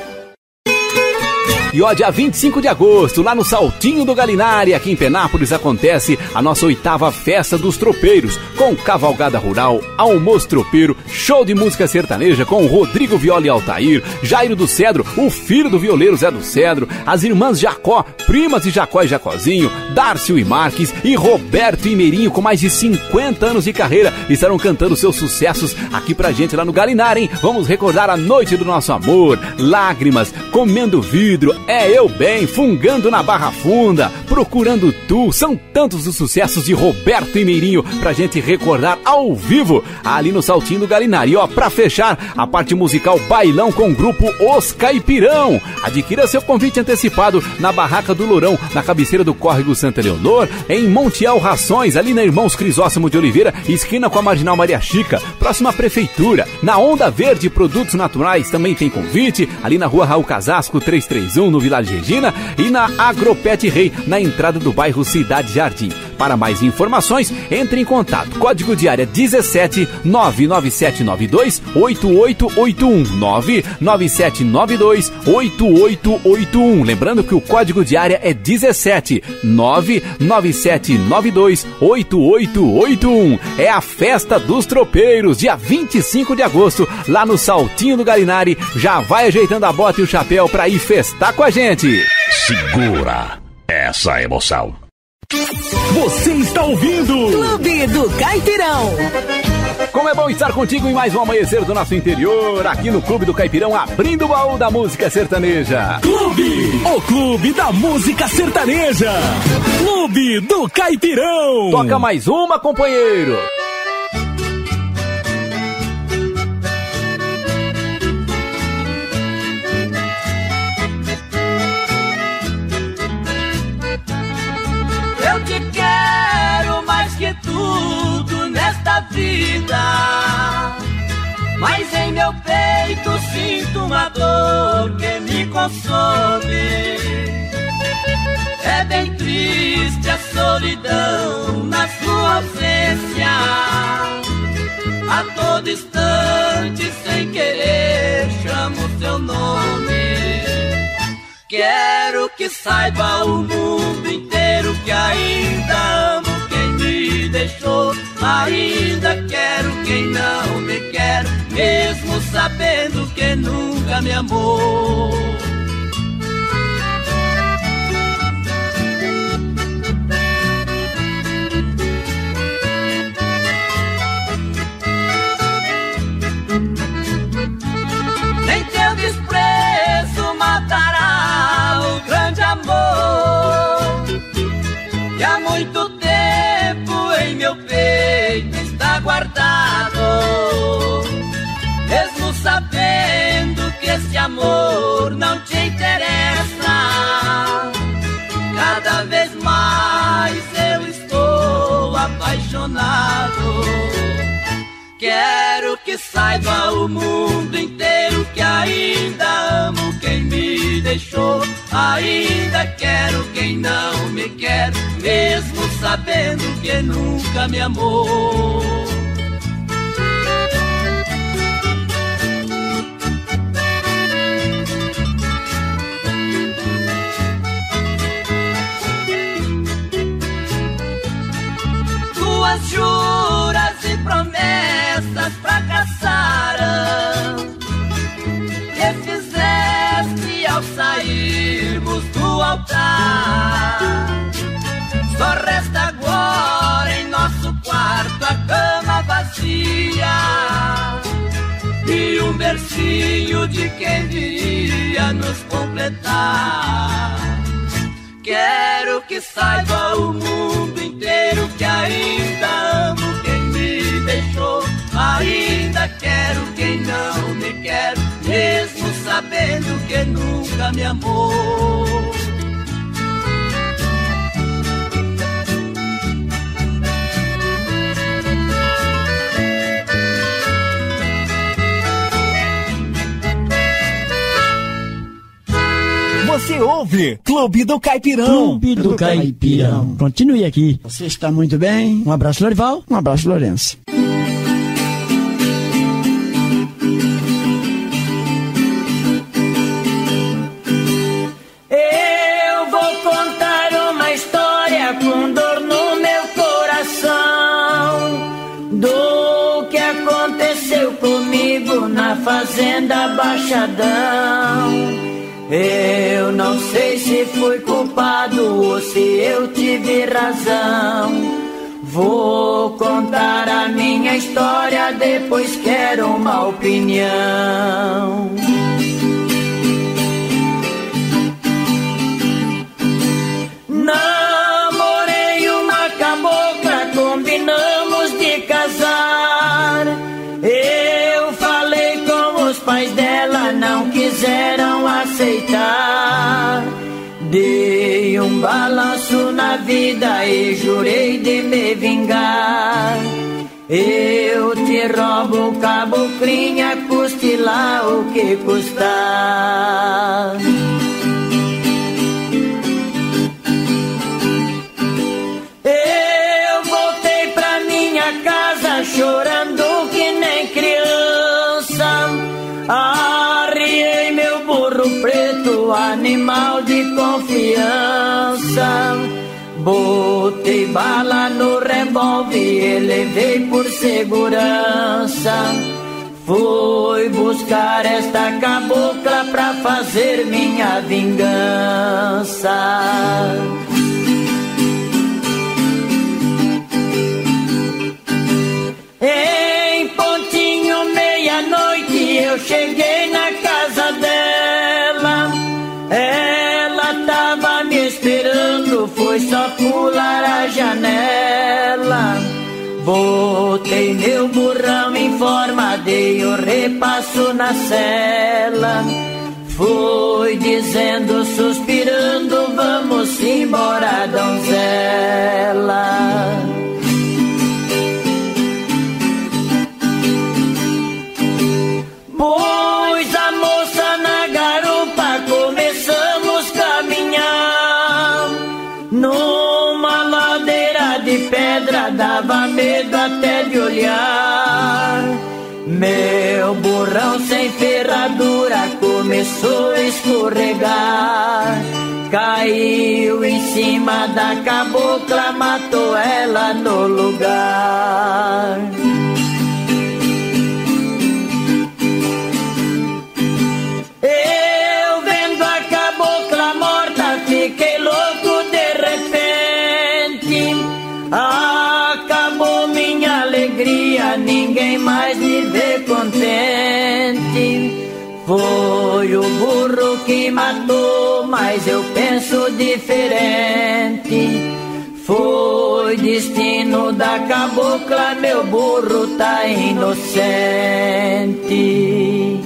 E ó, dia 25 de agosto, lá no Saltinho do Galinari, aqui em Penápolis, acontece a nossa 8ª Festa dos Tropeiros, com cavalgada rural, almoço tropeiro, show de música sertaneja com Rodrigo Viola e Altair, Jairo do Cedro, o filho do violeiro Zé do Cedro, as irmãs Jacó, primas de Jacó e Jacozinho, Dárcio e Marques e Roberto e Meirinho, com mais de 50 anos de carreira, estarão cantando seus sucessos aqui pra gente lá no Galinari, hein? Vamos recordar a noite do nosso amor, lágrimas, comendo vidro, é eu bem, fungando na Barra Funda, procurando tu. São tantos os sucessos de Roberto e Meirinho pra gente recordar ao vivo ali no Saltinho do Galinari. E ó, pra fechar a parte musical, bailão com o grupo Os Caipirão. Adquira seu convite antecipado na Barraca do Lourão, na cabeceira do Córrego Santa Leonor, em Montiel Rações, ali na Irmãos Crisóstomo de Oliveira, esquina com a Marginal Maria Chica, próxima à Prefeitura. Na Onda Verde Produtos Naturais também tem convite, ali na Rua Raul Casasco 331, no Vila Regina, e na Agropet Rei, na entrada do bairro Cidade Jardim. Para mais informações, entre em contato. Código de área 17 99792 8881 99792 8881. Lembrando que o código de área é 17 99792 8881. É a Festa dos Tropeiros, dia 25 de agosto, lá no Saltinho do Galinari. Já vai ajeitando a bota e o chapéu para ir festar com a gente. Segura essa emoção. Você está ouvindo Clube do Caipirão. Como é bom estar contigo em mais um amanhecer do nosso interior, aqui no Clube do Caipirão, abrindo o baú da música sertaneja. O Clube da Música Sertaneja. Clube do Caipirão. Toca mais uma, companheiro. Eu te quero mais que tudo nesta vida, mas em meu peito sinto uma dor que me consome. É bem triste a solidão na sua ausência, a todo instante sem querer chamo seu nome. Quero que saiba o mundo inteiro que ainda amo quem me deixou. Ainda quero quem não me quer, mesmo sabendo que nunca me amou. Nem teu desprezo matará o grande amor que há muito tempo em meu peito está guardado, mesmo sabendo saiba o mundo inteiro que ainda amo quem me deixou. Ainda quero quem não me quer, mesmo sabendo que nunca me amou. Tuas juras e promessas fracassaram, que fizeste ao sairmos do altar. Só resta agora em nosso quarto a cama vazia e um bercinho de quem viria nos completar. Quero que saiba o mundo inteiro que ainda amo quem me deixou. Ainda quero quem não me quer, mesmo sabendo que nunca me amou. Você ouve Clube do Caipirão. Clube do Caipirão. Continue aqui. Você está muito bem. Um abraço, Lorival. Um abraço, Lourenço. Eu vou contar uma história com dor no meu coração, do que aconteceu comigo na fazenda Baixadão. Eu não sei se fui culpado ou se eu tive razão. Vou contar a minha história, depois quero uma opinião. Namorei uma cabocla, combinamos de casar. Eu falei com os pais dela, não quiseram aceitar. Dei um balanço na vida e jurei de me vingar. Eu te roubo, caboclinha, custe lá o que custar. Eu voltei pra minha casa chorando que nem criança. Arriei meu burro preto, animal de confiança. Botei bala no revólver e levei por segurança. Fui buscar esta cabocla pra fazer minha vingança. Em pontinho, meia-noite, eu cheguei na casa dela. Ela tava me esperando, foi só pular a janela. Botei meu burrão em forma, dei o repasso na cela. Fui dizendo, suspirando, vamos embora, donzela. Pus a moça na garupa, começamos a caminhar. Numa ladeira de pedra, dava medo até de olhar. Meu burrão sem ferradura começou a escorregar. Caiu em cima da cabocla, matou ela no lugar. Eu vendo a cabocla morta, fiquei louco de repente. Acabou minha alegria, ninguém mais me vê contente. Foi o burro que matou, mas eu penso diferente. Foi destino da cabocla, meu burro tá inocente.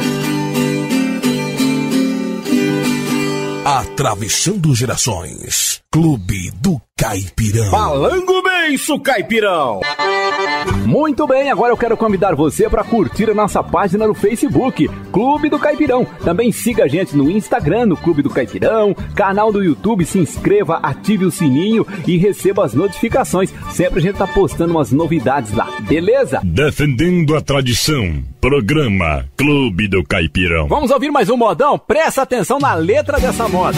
Atravessando gerações. Clube do Caipirão. Falando bem, isso, Caipirão. Muito bem, agora eu quero convidar você para curtir a nossa página no Facebook, Clube do Caipirão. Também siga a gente no Instagram, no Clube do Caipirão, canal do YouTube, se inscreva, ative o sininho e receba as notificações. Sempre a gente tá postando umas novidades lá, beleza? Defendendo a tradição, programa Clube do Caipirão. Vamos ouvir mais um modão? Presta atenção na letra dessa moda.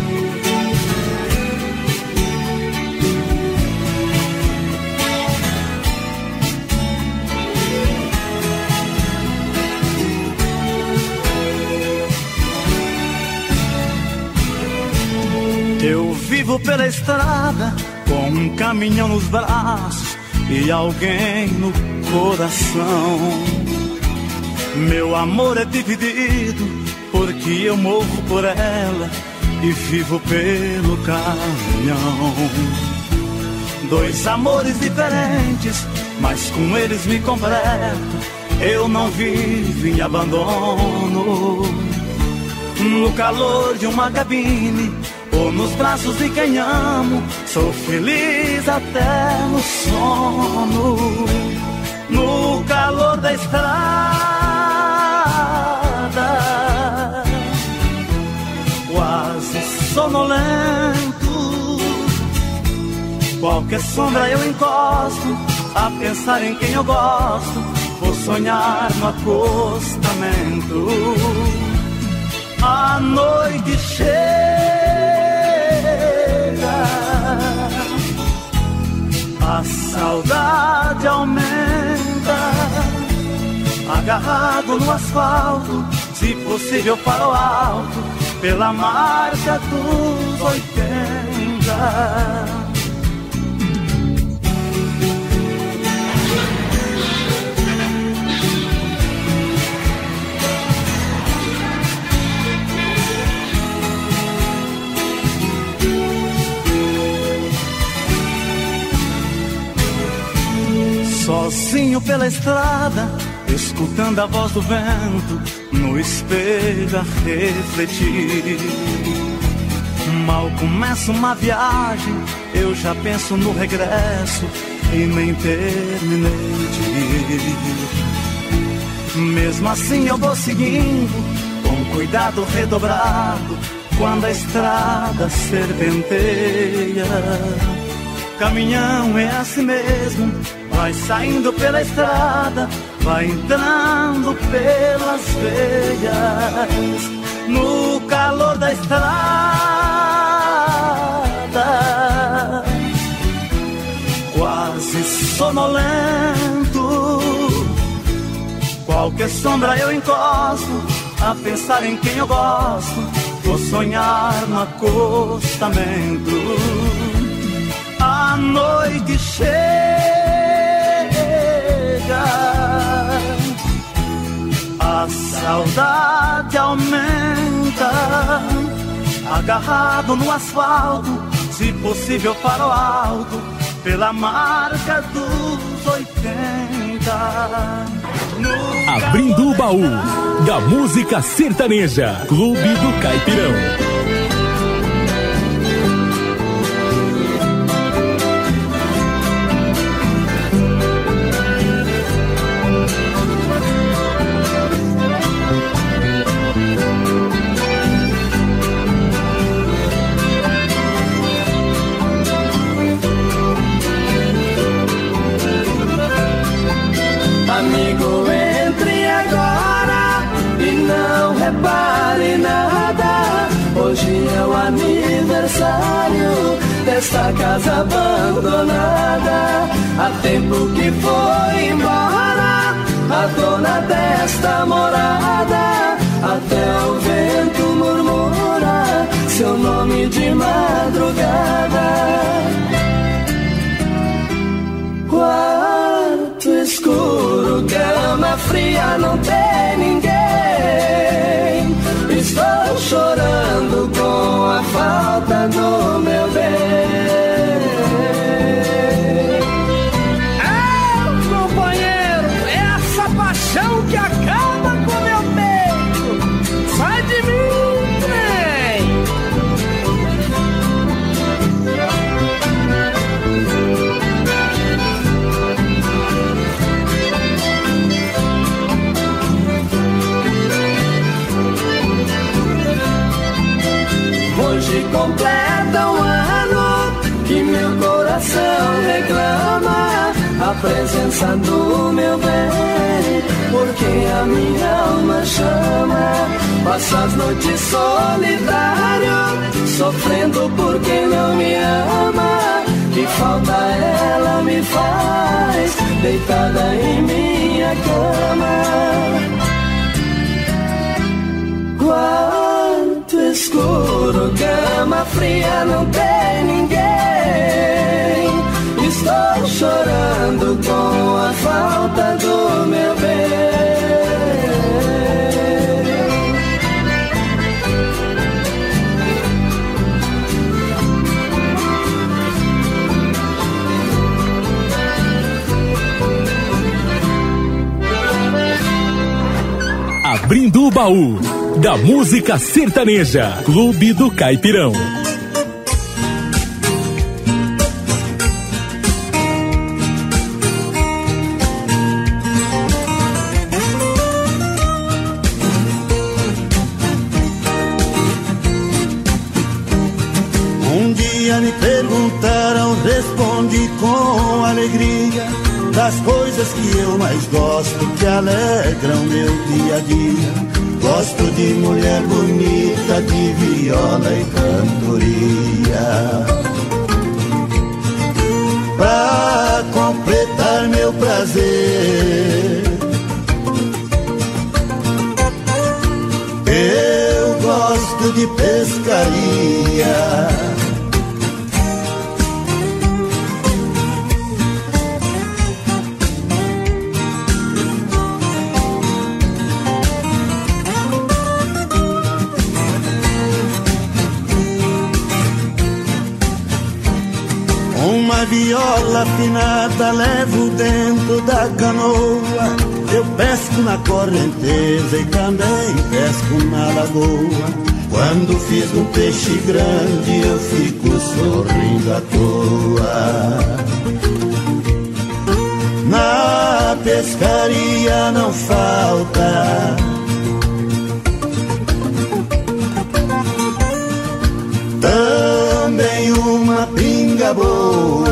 Eu vivo pela estrada com um caminhão nos braços e alguém no coração. Meu amor é dividido porque eu morro por ela e vivo pelo caminhão. Dois amores diferentes, mas com eles me completo. Eu não vivo em abandono. No calor de uma cabine ou nos braços de quem amo, sou feliz até no sono. No calor da estrada, quase sonolento, qualquer sombra eu encosto, a pensar em quem eu gosto, vou sonhar no acostamento. A noite chega, a saudade aumenta, agarrado no asfalto, se possível para o alto, pela marca dos 80. Sozinho pela estrada, escutando a voz do vento, no espelho a refletir. Mal começa uma viagem, eu já penso no regresso e nem terminei de ir. Mesmo assim eu vou seguindo, com cuidado redobrado, quando a estrada serpenteia. Caminhão é assim mesmo, vai saindo pela estrada, vai entrando pelas veias. No calor da estrada, quase sonolento, qualquer sombra eu encosto, a pensar em quem eu gosto, vou sonhar no acostamento. A noite chega, a saudade aumenta, agarrado no asfalto, se possível para o alto, pela marca dos 80. Abrindo o baú da música sertaneja, Clube do Caipirão. Amigo, entre agora e não repare nada. Hoje é o aniversário desta casa abandonada. Há tempo que foi embora a dona desta morada. Até o vento murmura seu nome de madrugada. Quarto escuro, cama fria, não tem ninguém. Estou chorando com a falta do meu bem. Companheiro, essa paixão que acaba com meu peito. Sai de mim, trem. hoje completa um ano que meu coração reclama a presença do meu bem, porque a minha alma chama. Passa as noites solitário, sofrendo por quem não me ama. Que falta ela me faz, deitada em minha cama. Quarto escuro, cama fria, não tem ninguém. Estou chorando com a falta do meu bem. Abrindo o baú da música sertaneja, Clube do Caipirão. Um dia me perguntaram, respondi com alegria, das coisas que eu mais gosto, que alegram meu dia a dia. Gosto de mulher bonita, de viola e cantoria. Pra completar meu prazer, eu gosto de pescaria. Uma viola afinada levo dentro da canoa. Eu pesco na correnteza e também pesco na lagoa. Quando fiz um peixe grande eu fico sorrindo à toa. Na pescaria não falta também uma pinga boa.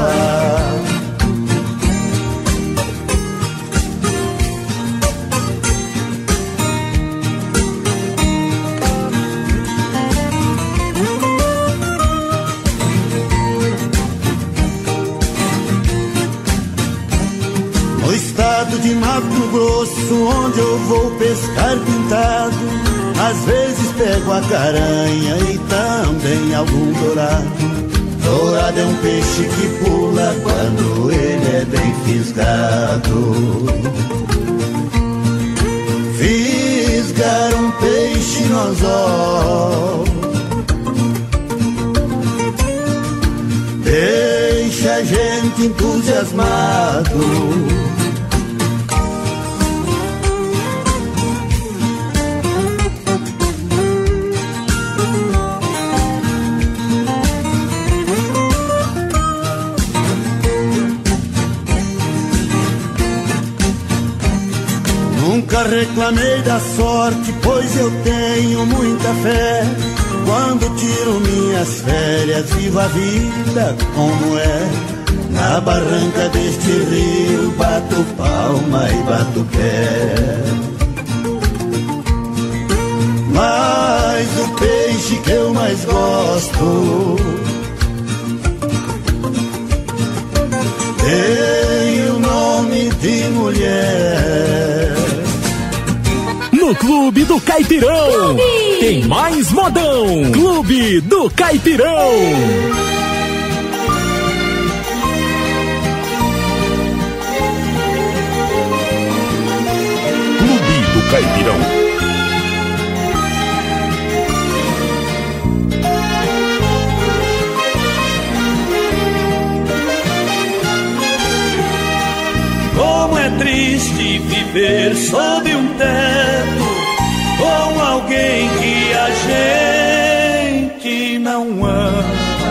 No estado de Mato Grosso, onde eu vou pescar pintado, às vezes pego a caranha e também algum dourado. Dourado é um peixe que pula quando ele é bem fisgado. Fisgar um peixe no anzol deixa a gente entusiasmado. Nunca reclamei da sorte, pois eu tenho muita fé. Quando tiro minhas férias, vivo a vida como é. Na barranca deste rio, bato palma e bato pé. Mas o peixe que eu mais gosto tem o nome de mulher. No Clube do Caipirão Clube. Tem mais modão. Clube do Caipirão. Clube do Caipirão. Como é triste viver sob um teto com alguém que a gente não ama.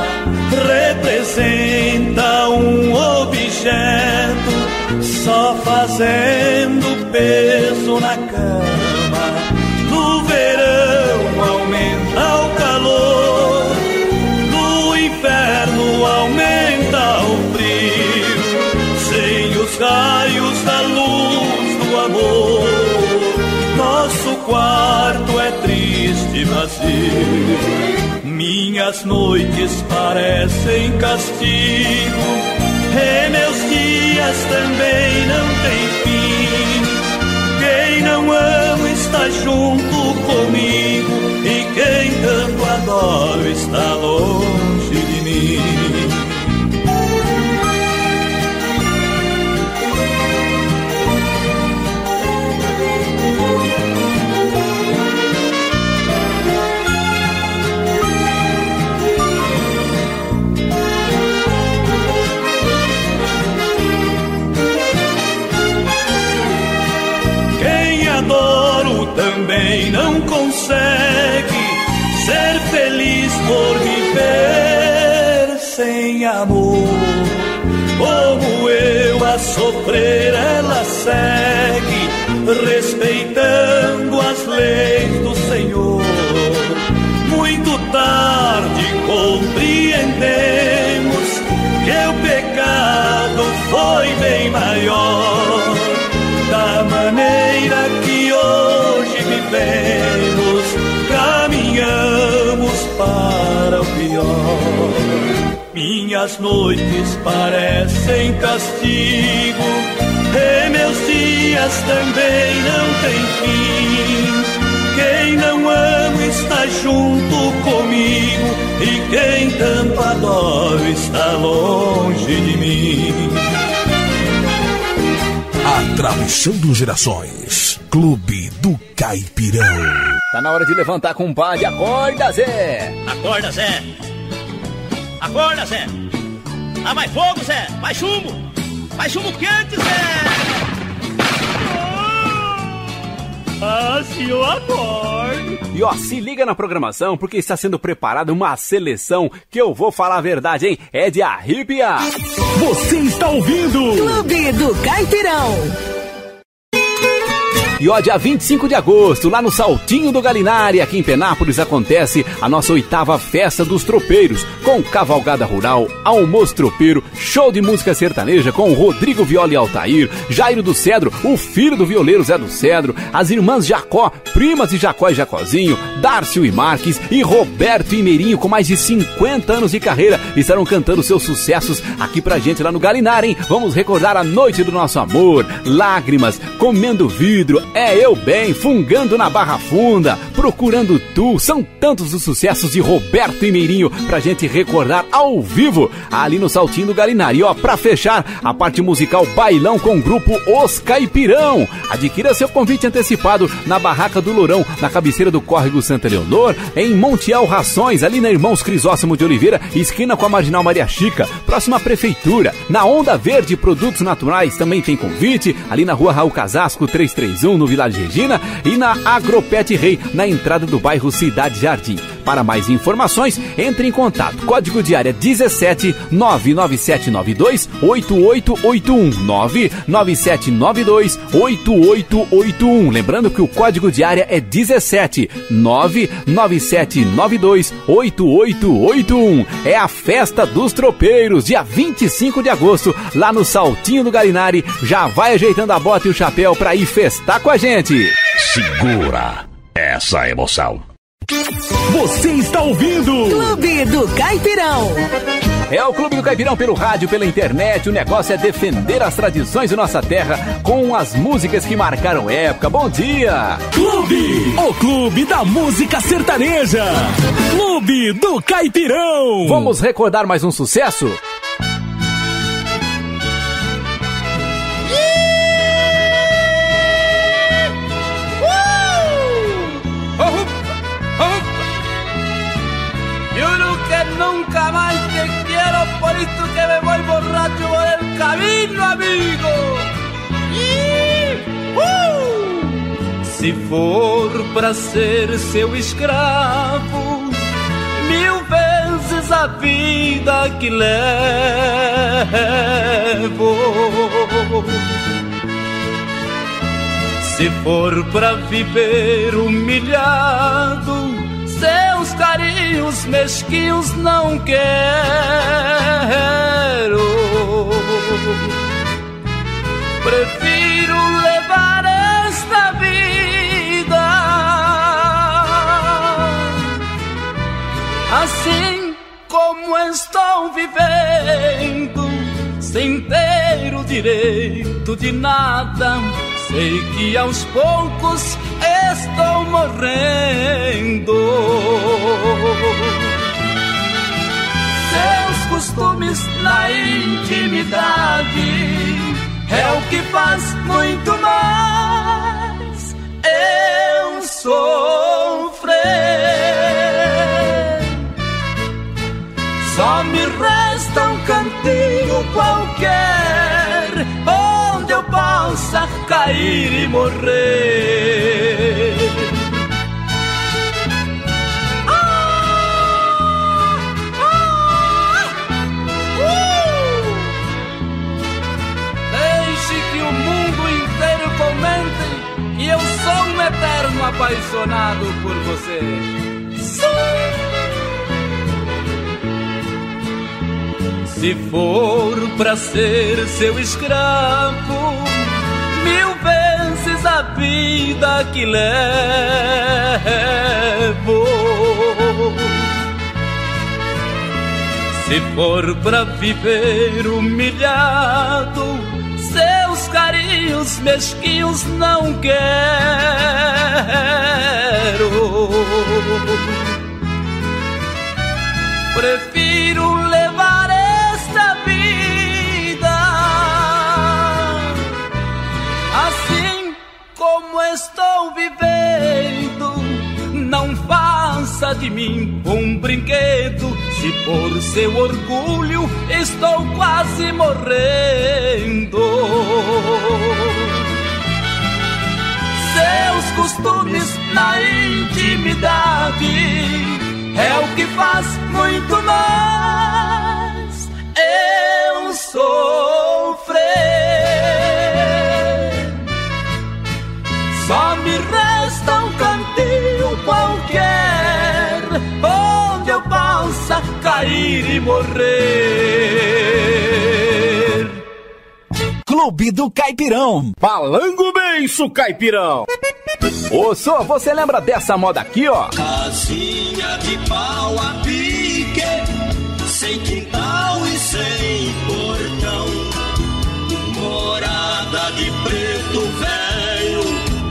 Representa um objeto só fazendo peso na cama. No verão aumenta o calor quarto é triste e vazio. Minhas noites parecem castigo, e meus dias também não têm fim. Quem não ama está junto comigo, e quem tanto adoro está longe de mim. Adoro também não consegue ser feliz por viver sem amor. Como eu a sofrer ela segue, respeitando as leis do Senhor. Muito tarde compreendemos que o pecado foi bem maior. Da maneira que hoje vivemos, caminhamos para o pior. Minhas noites parecem castigo, e meus dias também não têm fim. Quem não ama está junto comigo, e quem tanto adoro está longe de mim. Atravessando gerações, Clube do Caipirão. Tá na hora de levantar, compadre. Acorda, Zé. Acorda, Zé. Acorda, Zé. Ah, mais fogo, Zé. Mais chumbo. Mais chumbo quente, Zé. Ah, se eu acordo. E ó, se liga na programação, porque está sendo preparada uma seleção que eu vou falar a verdade, hein? É de arrepiar. Você está ouvindo Clube do Caipirão. E ó, dia 25 de agosto, lá no Saltinho do Galinari, aqui em Penápolis, acontece a nossa 8ª Festa dos Tropeiros, com cavalgada rural, almoço tropeiro, show de música sertaneja com Rodrigo Viola e Altair, Jairo do Cedro, o filho do violeiro Zé do Cedro, as irmãs Jacó, primas de Jacó e Jacozinho, Dárcio e Marques e Roberto e Meirinho, com mais de 50 anos de carreira, estarão cantando seus sucessos aqui pra gente lá no Galinari, hein? Vamos recordar a noite do nosso amor, lágrimas, comendo vidro, é eu bem, fungando na Barra Funda, procurando tu, são tantos os sucessos de Roberto e Meirinho pra gente recordar ao vivo, ali no Saltinho do Galinari. E ó, pra fechar, a parte musical bailão com o grupo Os Caipirão. Adquira seu convite antecipado na Barraca do Lourão, na cabeceira do Córrego Santa Leonor, em Montiel Rações, ali na Irmãos Crisóstomo de Oliveira, esquina com a Marginal Maria Chica, próxima à Prefeitura. Na Onda Verde Produtos Naturais também tem convite, ali na Rua Raul Casasco 331, no Vila Regina, e na Agropet Rei, na entrada do bairro Cidade Jardim. Para mais informações, entre em contato. Código de área 17 99792 8881 99792 8881. Lembrando que o código de área é 17 99792 8881. É a Festa dos Tropeiros, dia 25 de agosto, lá no Saltinho do Galinari. Já vai ajeitando a bota e o chapéu para ir festar com a gente. Segura essa emoção. Você está ouvindo Clube do Caipirão. É o Clube do Caipirão pelo rádio, pela internet. O negócio é defender as tradições de nossa terra com as músicas que marcaram época. Bom dia! Clube, o Clube da Música Sertaneja. Clube do Caipirão. Vamos recordar mais um sucesso? Nunca más te quiero, por esto que me voy borracho por el camino, amigo. Se for pra ser seu escravo, 1000 vezes a vida que levo. Se for pra viver humilhado, seus carinhos mesquinhos não quero. Prefiro levar esta vida direito de nada. Sei que aos poucos estou morrendo. Seus costumes na intimidade é o que faz muito mais eu sofrer. Só me resta um cantinho qualquer onde eu possa cair e morrer. Deixe que o mundo inteiro comente que eu sou um eterno apaixonado por você. Se for pra ser seu escravo, 1000 vezes a vida que levo. Se for pra viver humilhado, seus carinhos mesquinhos não quero. Prefiro levar esta vida assim como estou vivendo. Não faça de mim um brinquedo, se por seu orgulho estou quase morrendo. Seus costumes na intimidade é o que faz muito mais eu sofrer. Só me resta um cantinho qualquer onde eu possa cair e morrer. Clube do Caipirão. Palango Benço, Caipirão. Ô, só, você lembra dessa moda aqui, ó? Casinha de pau a pique, sem quintal e sem portão, morada de preto velho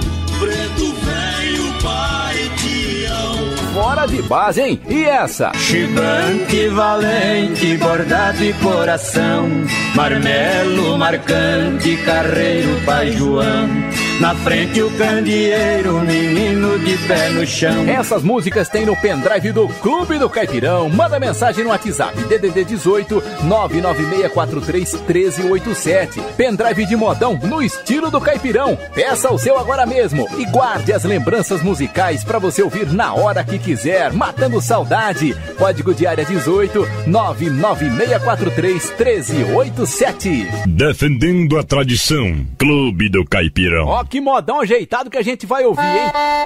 paitião. Fora de base, hein? E essa? Chibante, valente, bordado de coração, marmelo, marcante, carreiro, pai João. Na frente o candeeiro, menino de pé no chão. Essas músicas tem no pendrive do Clube do Caipirão. Manda mensagem no WhatsApp, DDD 18 99643 1387. Pendrive de modão no estilo do Caipirão. Peça o seu agora mesmo e guarde as lembranças musicais para você ouvir na hora que quiser. Matando saudade. Código de área 18 99643 1387. Defendendo a tradição. Clube do Caipirão. Ó, que modão ajeitado que a gente vai ouvir, hein?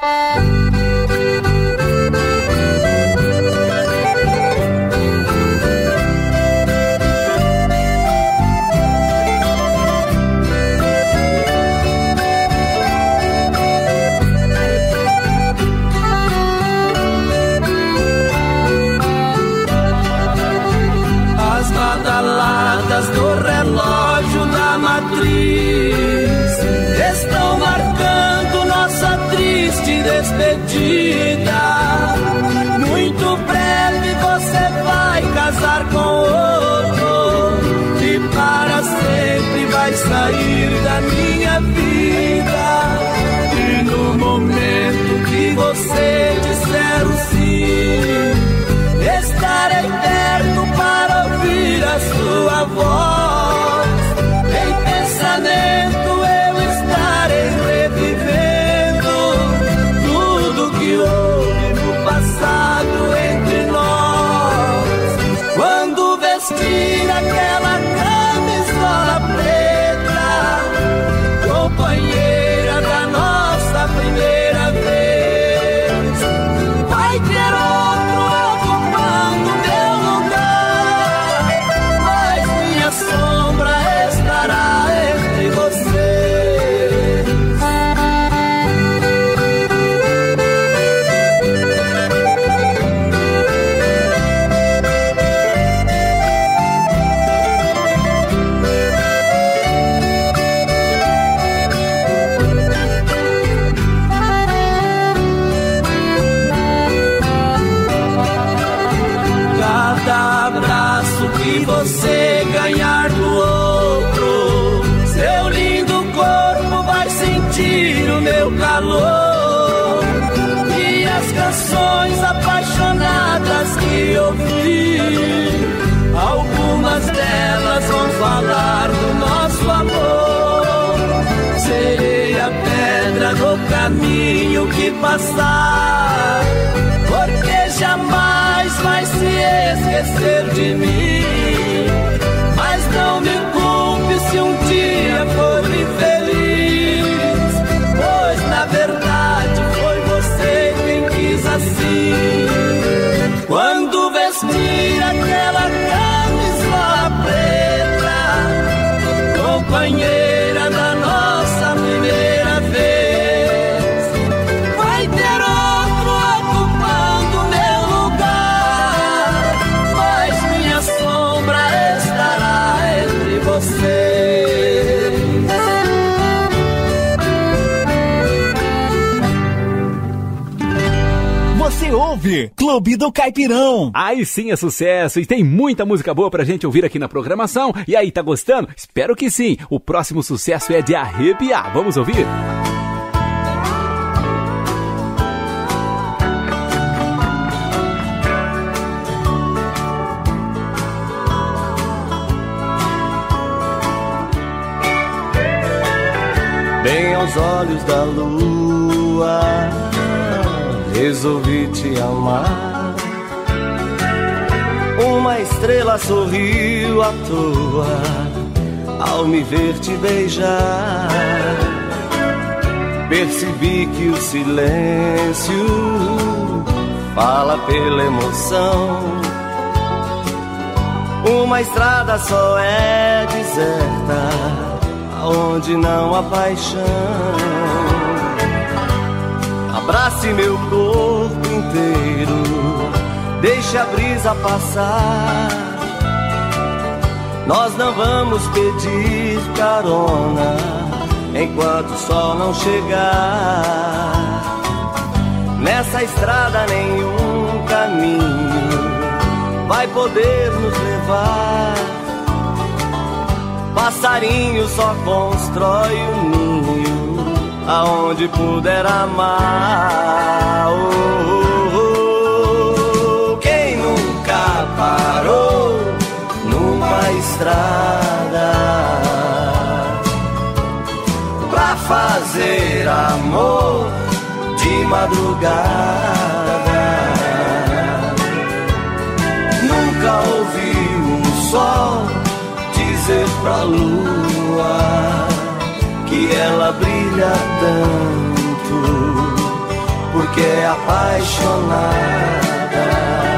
As badaladas do relógio da matriz estão marcando nossa triste despedida. Muito breve você vai casar com outro e para sempre vai sair da minha vida. E no momento que você disser o sim, estarei perto para ouvir a sua voz. Em pensamento eu estarei revivendo tudo que houve no passado entre nós. Quando vestir aquela camisola preta, companheira da nossa primeira vez, vai tenho que passar, porque jamais vai se esquecer de mim. Mas não me culpe se um dia for infeliz, pois na verdade foi você quem quis assim. Quando vestir aquela camisa preta, companheira da nossa primeira vez, vai ter outro ocupando meu lugar, mas minha sombra estará entre vocês. Você ouve Clube do Caipirão. Aí sim é sucesso e tem muita música boa pra gente ouvir aqui na programação. E aí, tá gostando? Espero que sim. O próximo sucesso é de arrepiar. Vamos ouvir? Bem aos olhos da lua, resolvi te amar. Uma estrela sorriu à toa ao me ver te beijar. Percebi que o silêncio fala pela emoção. Uma estrada só é deserta aonde não há paixão. Abrace meu corpo inteiro, deixe a brisa passar. Nós não vamos pedir carona enquanto o sol não chegar. Nessa estrada nenhum caminho vai poder nos levar. Passarinho só constrói um ninho aonde puder amar. Oh, oh, oh. Quem nunca parou numa estrada pra fazer amor de madrugada? Nunca ouviu um sol dizer pra lua que ela brilha tanto porque é apaixonada.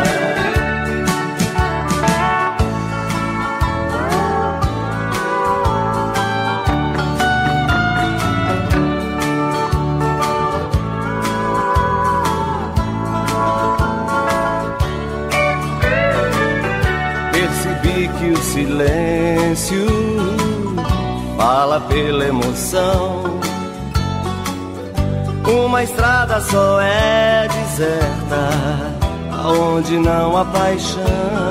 Percebi que o silêncio fala pela emoção. Uma estrada só é deserta aonde não há paixão.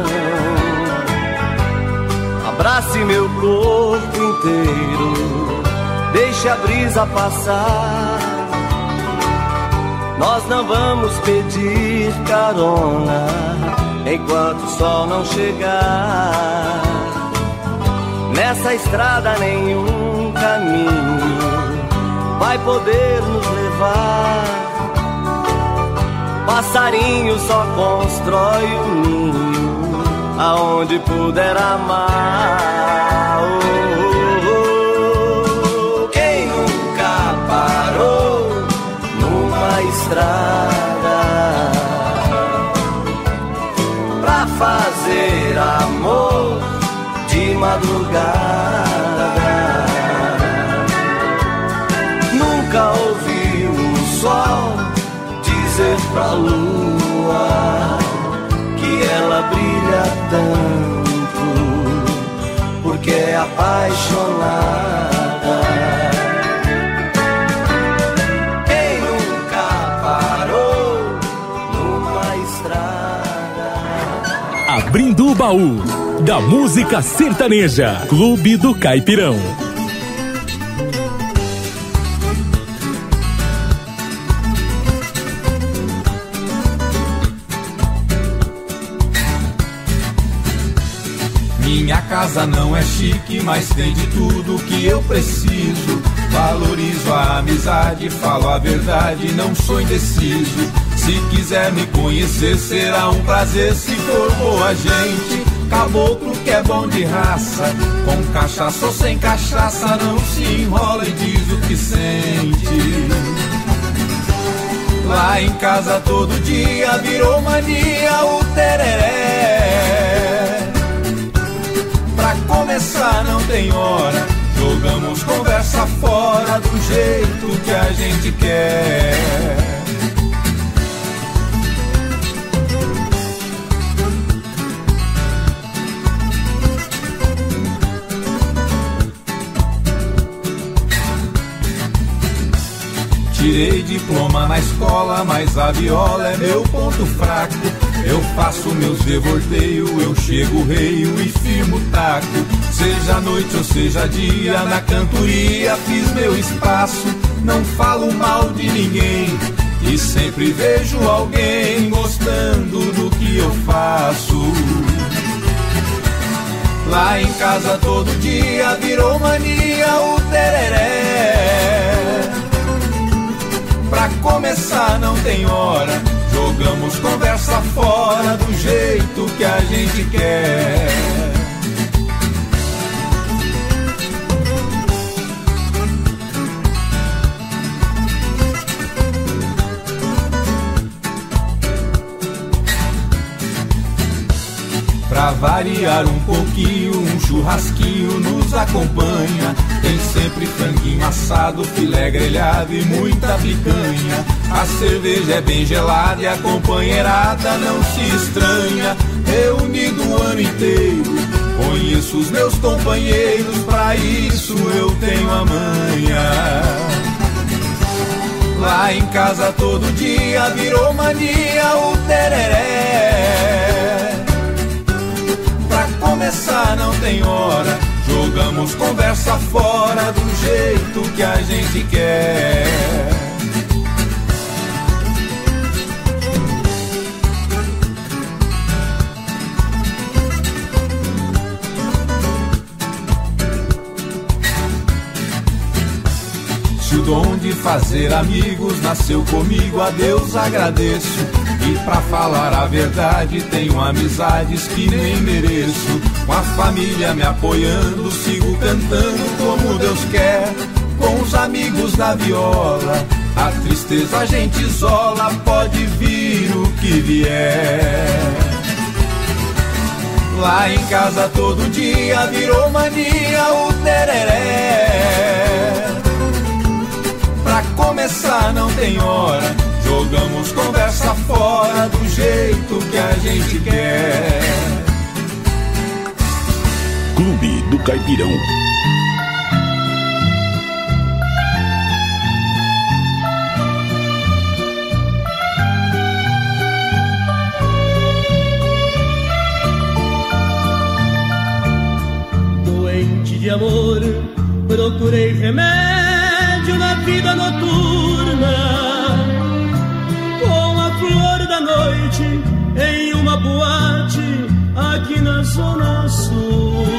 Abrace meu corpo inteiro, deixe a brisa passar. Nós não vamos pedir carona enquanto o sol não chegar. Nessa estrada nenhum caminho vai poder nos levar. Passarinho só constrói um ninho aonde puder amar. Oh, oh, oh. Quem nunca parou numa estrada pra fazer amor de madrugada? Nunca ouvi um sol dizer pra lua que ela brilha tanto porque é apaixonada. Quem nunca parou numa estrada? Abrindo o baú da música sertaneja, Clube do Caipirão. Minha casa não é chique, mas tem de tudo que eu preciso. Valorizo a amizade, falo a verdade, não sou indeciso. Se quiser me conhecer, será um prazer se for boa gente. Caboclo que é bom de raça, com cachaça ou sem cachaça, não se enrola e diz o que sente. Lá em casa todo dia virou mania o tereré. Pra começar não tem hora, jogamos conversa fora do jeito que a gente quer. Tirei diploma na escola, mas a viola é meu ponto fraco. Eu faço meus devorteios, eu chego reio e firmo taco. Seja noite ou seja dia, na cantoria fiz meu espaço. Não falo mal de ninguém e sempre vejo alguém gostando do que eu faço. Lá em casa todo dia virou mania o tereré. Pra começar não tem hora, jogamos conversa fora do jeito que a gente quer. Pra variar um pouquinho, um churrasquinho nos acompanha. Tem sempre franguinho assado, filé grelhado e muita picanha. A cerveja é bem gelada e a companheirada não se estranha. Reunido o ano inteiro, conheço os meus companheiros, pra isso eu tenho a manha. Lá em casa todo dia virou mania o tereré. Pra começar não tem hora, jogamos conversa fora do jeito que a gente quer. Se o dom de fazer amigos nasceu comigo, a Deus agradeço. E pra falar a verdade, tenho amizades que nem mereço. Com a família me apoiando, sigo cantando como Deus quer. Com os amigos da viola, a tristeza a gente isola, pode vir o que vier. Lá em casa todo dia virou mania o tereré. Pra começar não tem hora, jogamos conversa fora do jeito que a gente quer. Clube do Caipirão. Doente de amor, procurei remédio na vida noturna. Flor da noite em uma boate aqui na Zona Sul.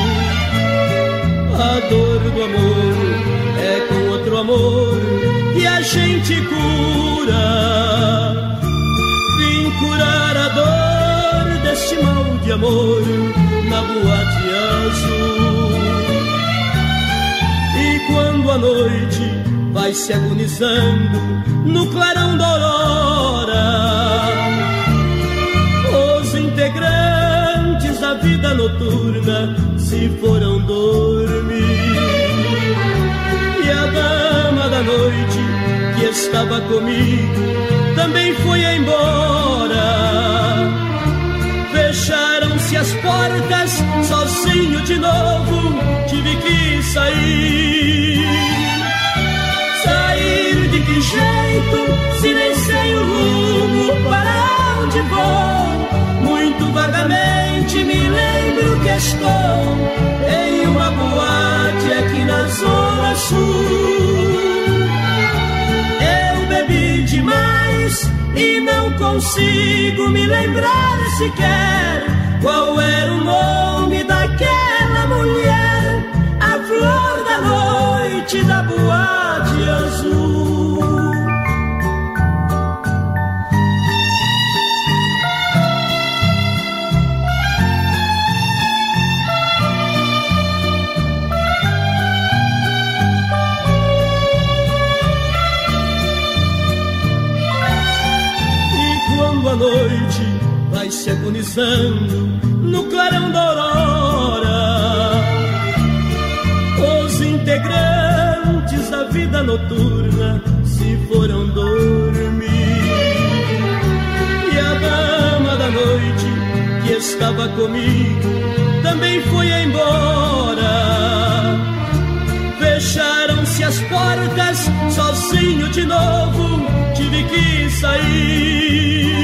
A dor do amor é com outro amor que a gente cura. Vim curar a dor deste mal de amor na boate azul. E quando a noite vai se agonizando no clarão da aurora, os integrantes da vida noturna se foram dormir. E a dama da noite que estava comigo também foi embora. Fecharam-se as portas, sozinho de novo tive que sair. Sair de que jeito, se nem sei o rumo, para onde vou? Muito vagamente me lembro que estou em uma boate aqui na Zona Sul. Eu bebi demais e não consigo me lembrar sequer qual era o nome daquela flor da noite da boate azul. E quando a noite vai se agonizando no clarão da aurora, os integrantes da vida noturna se foram dormir. E a dama da noite que estava comigo também foi embora. Fecharam-se as portas, sozinho de novo tive que sair.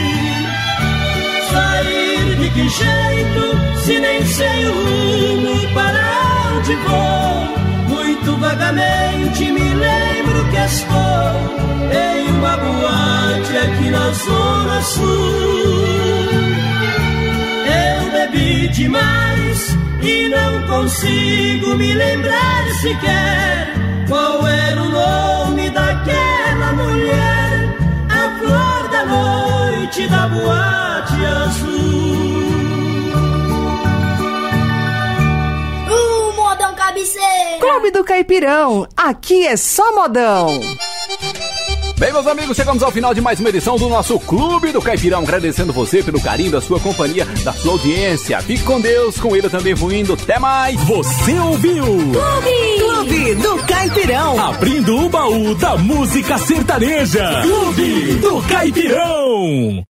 Sair de que jeito, se nem sei o rumo para onde vou? Muito vagamente me lembro que estou em uma boate aqui na Zona Sul. Eu bebi demais e não consigo me lembrar sequer qual era o nome daquela mulher, a flor da noite da boate azul. Modão cabeceira. Clube do Caipirão, aqui é só modão. Bem, meus amigos, chegamos ao final de mais uma edição do nosso Clube do Caipirão. Agradecendo você pelo carinho da sua companhia, da sua audiência. Fique com Deus, com ele também fluindo. Até mais. Você ouviu? Clube do Caipirão. Abrindo o baú da música sertaneja. Clube do Caipirão.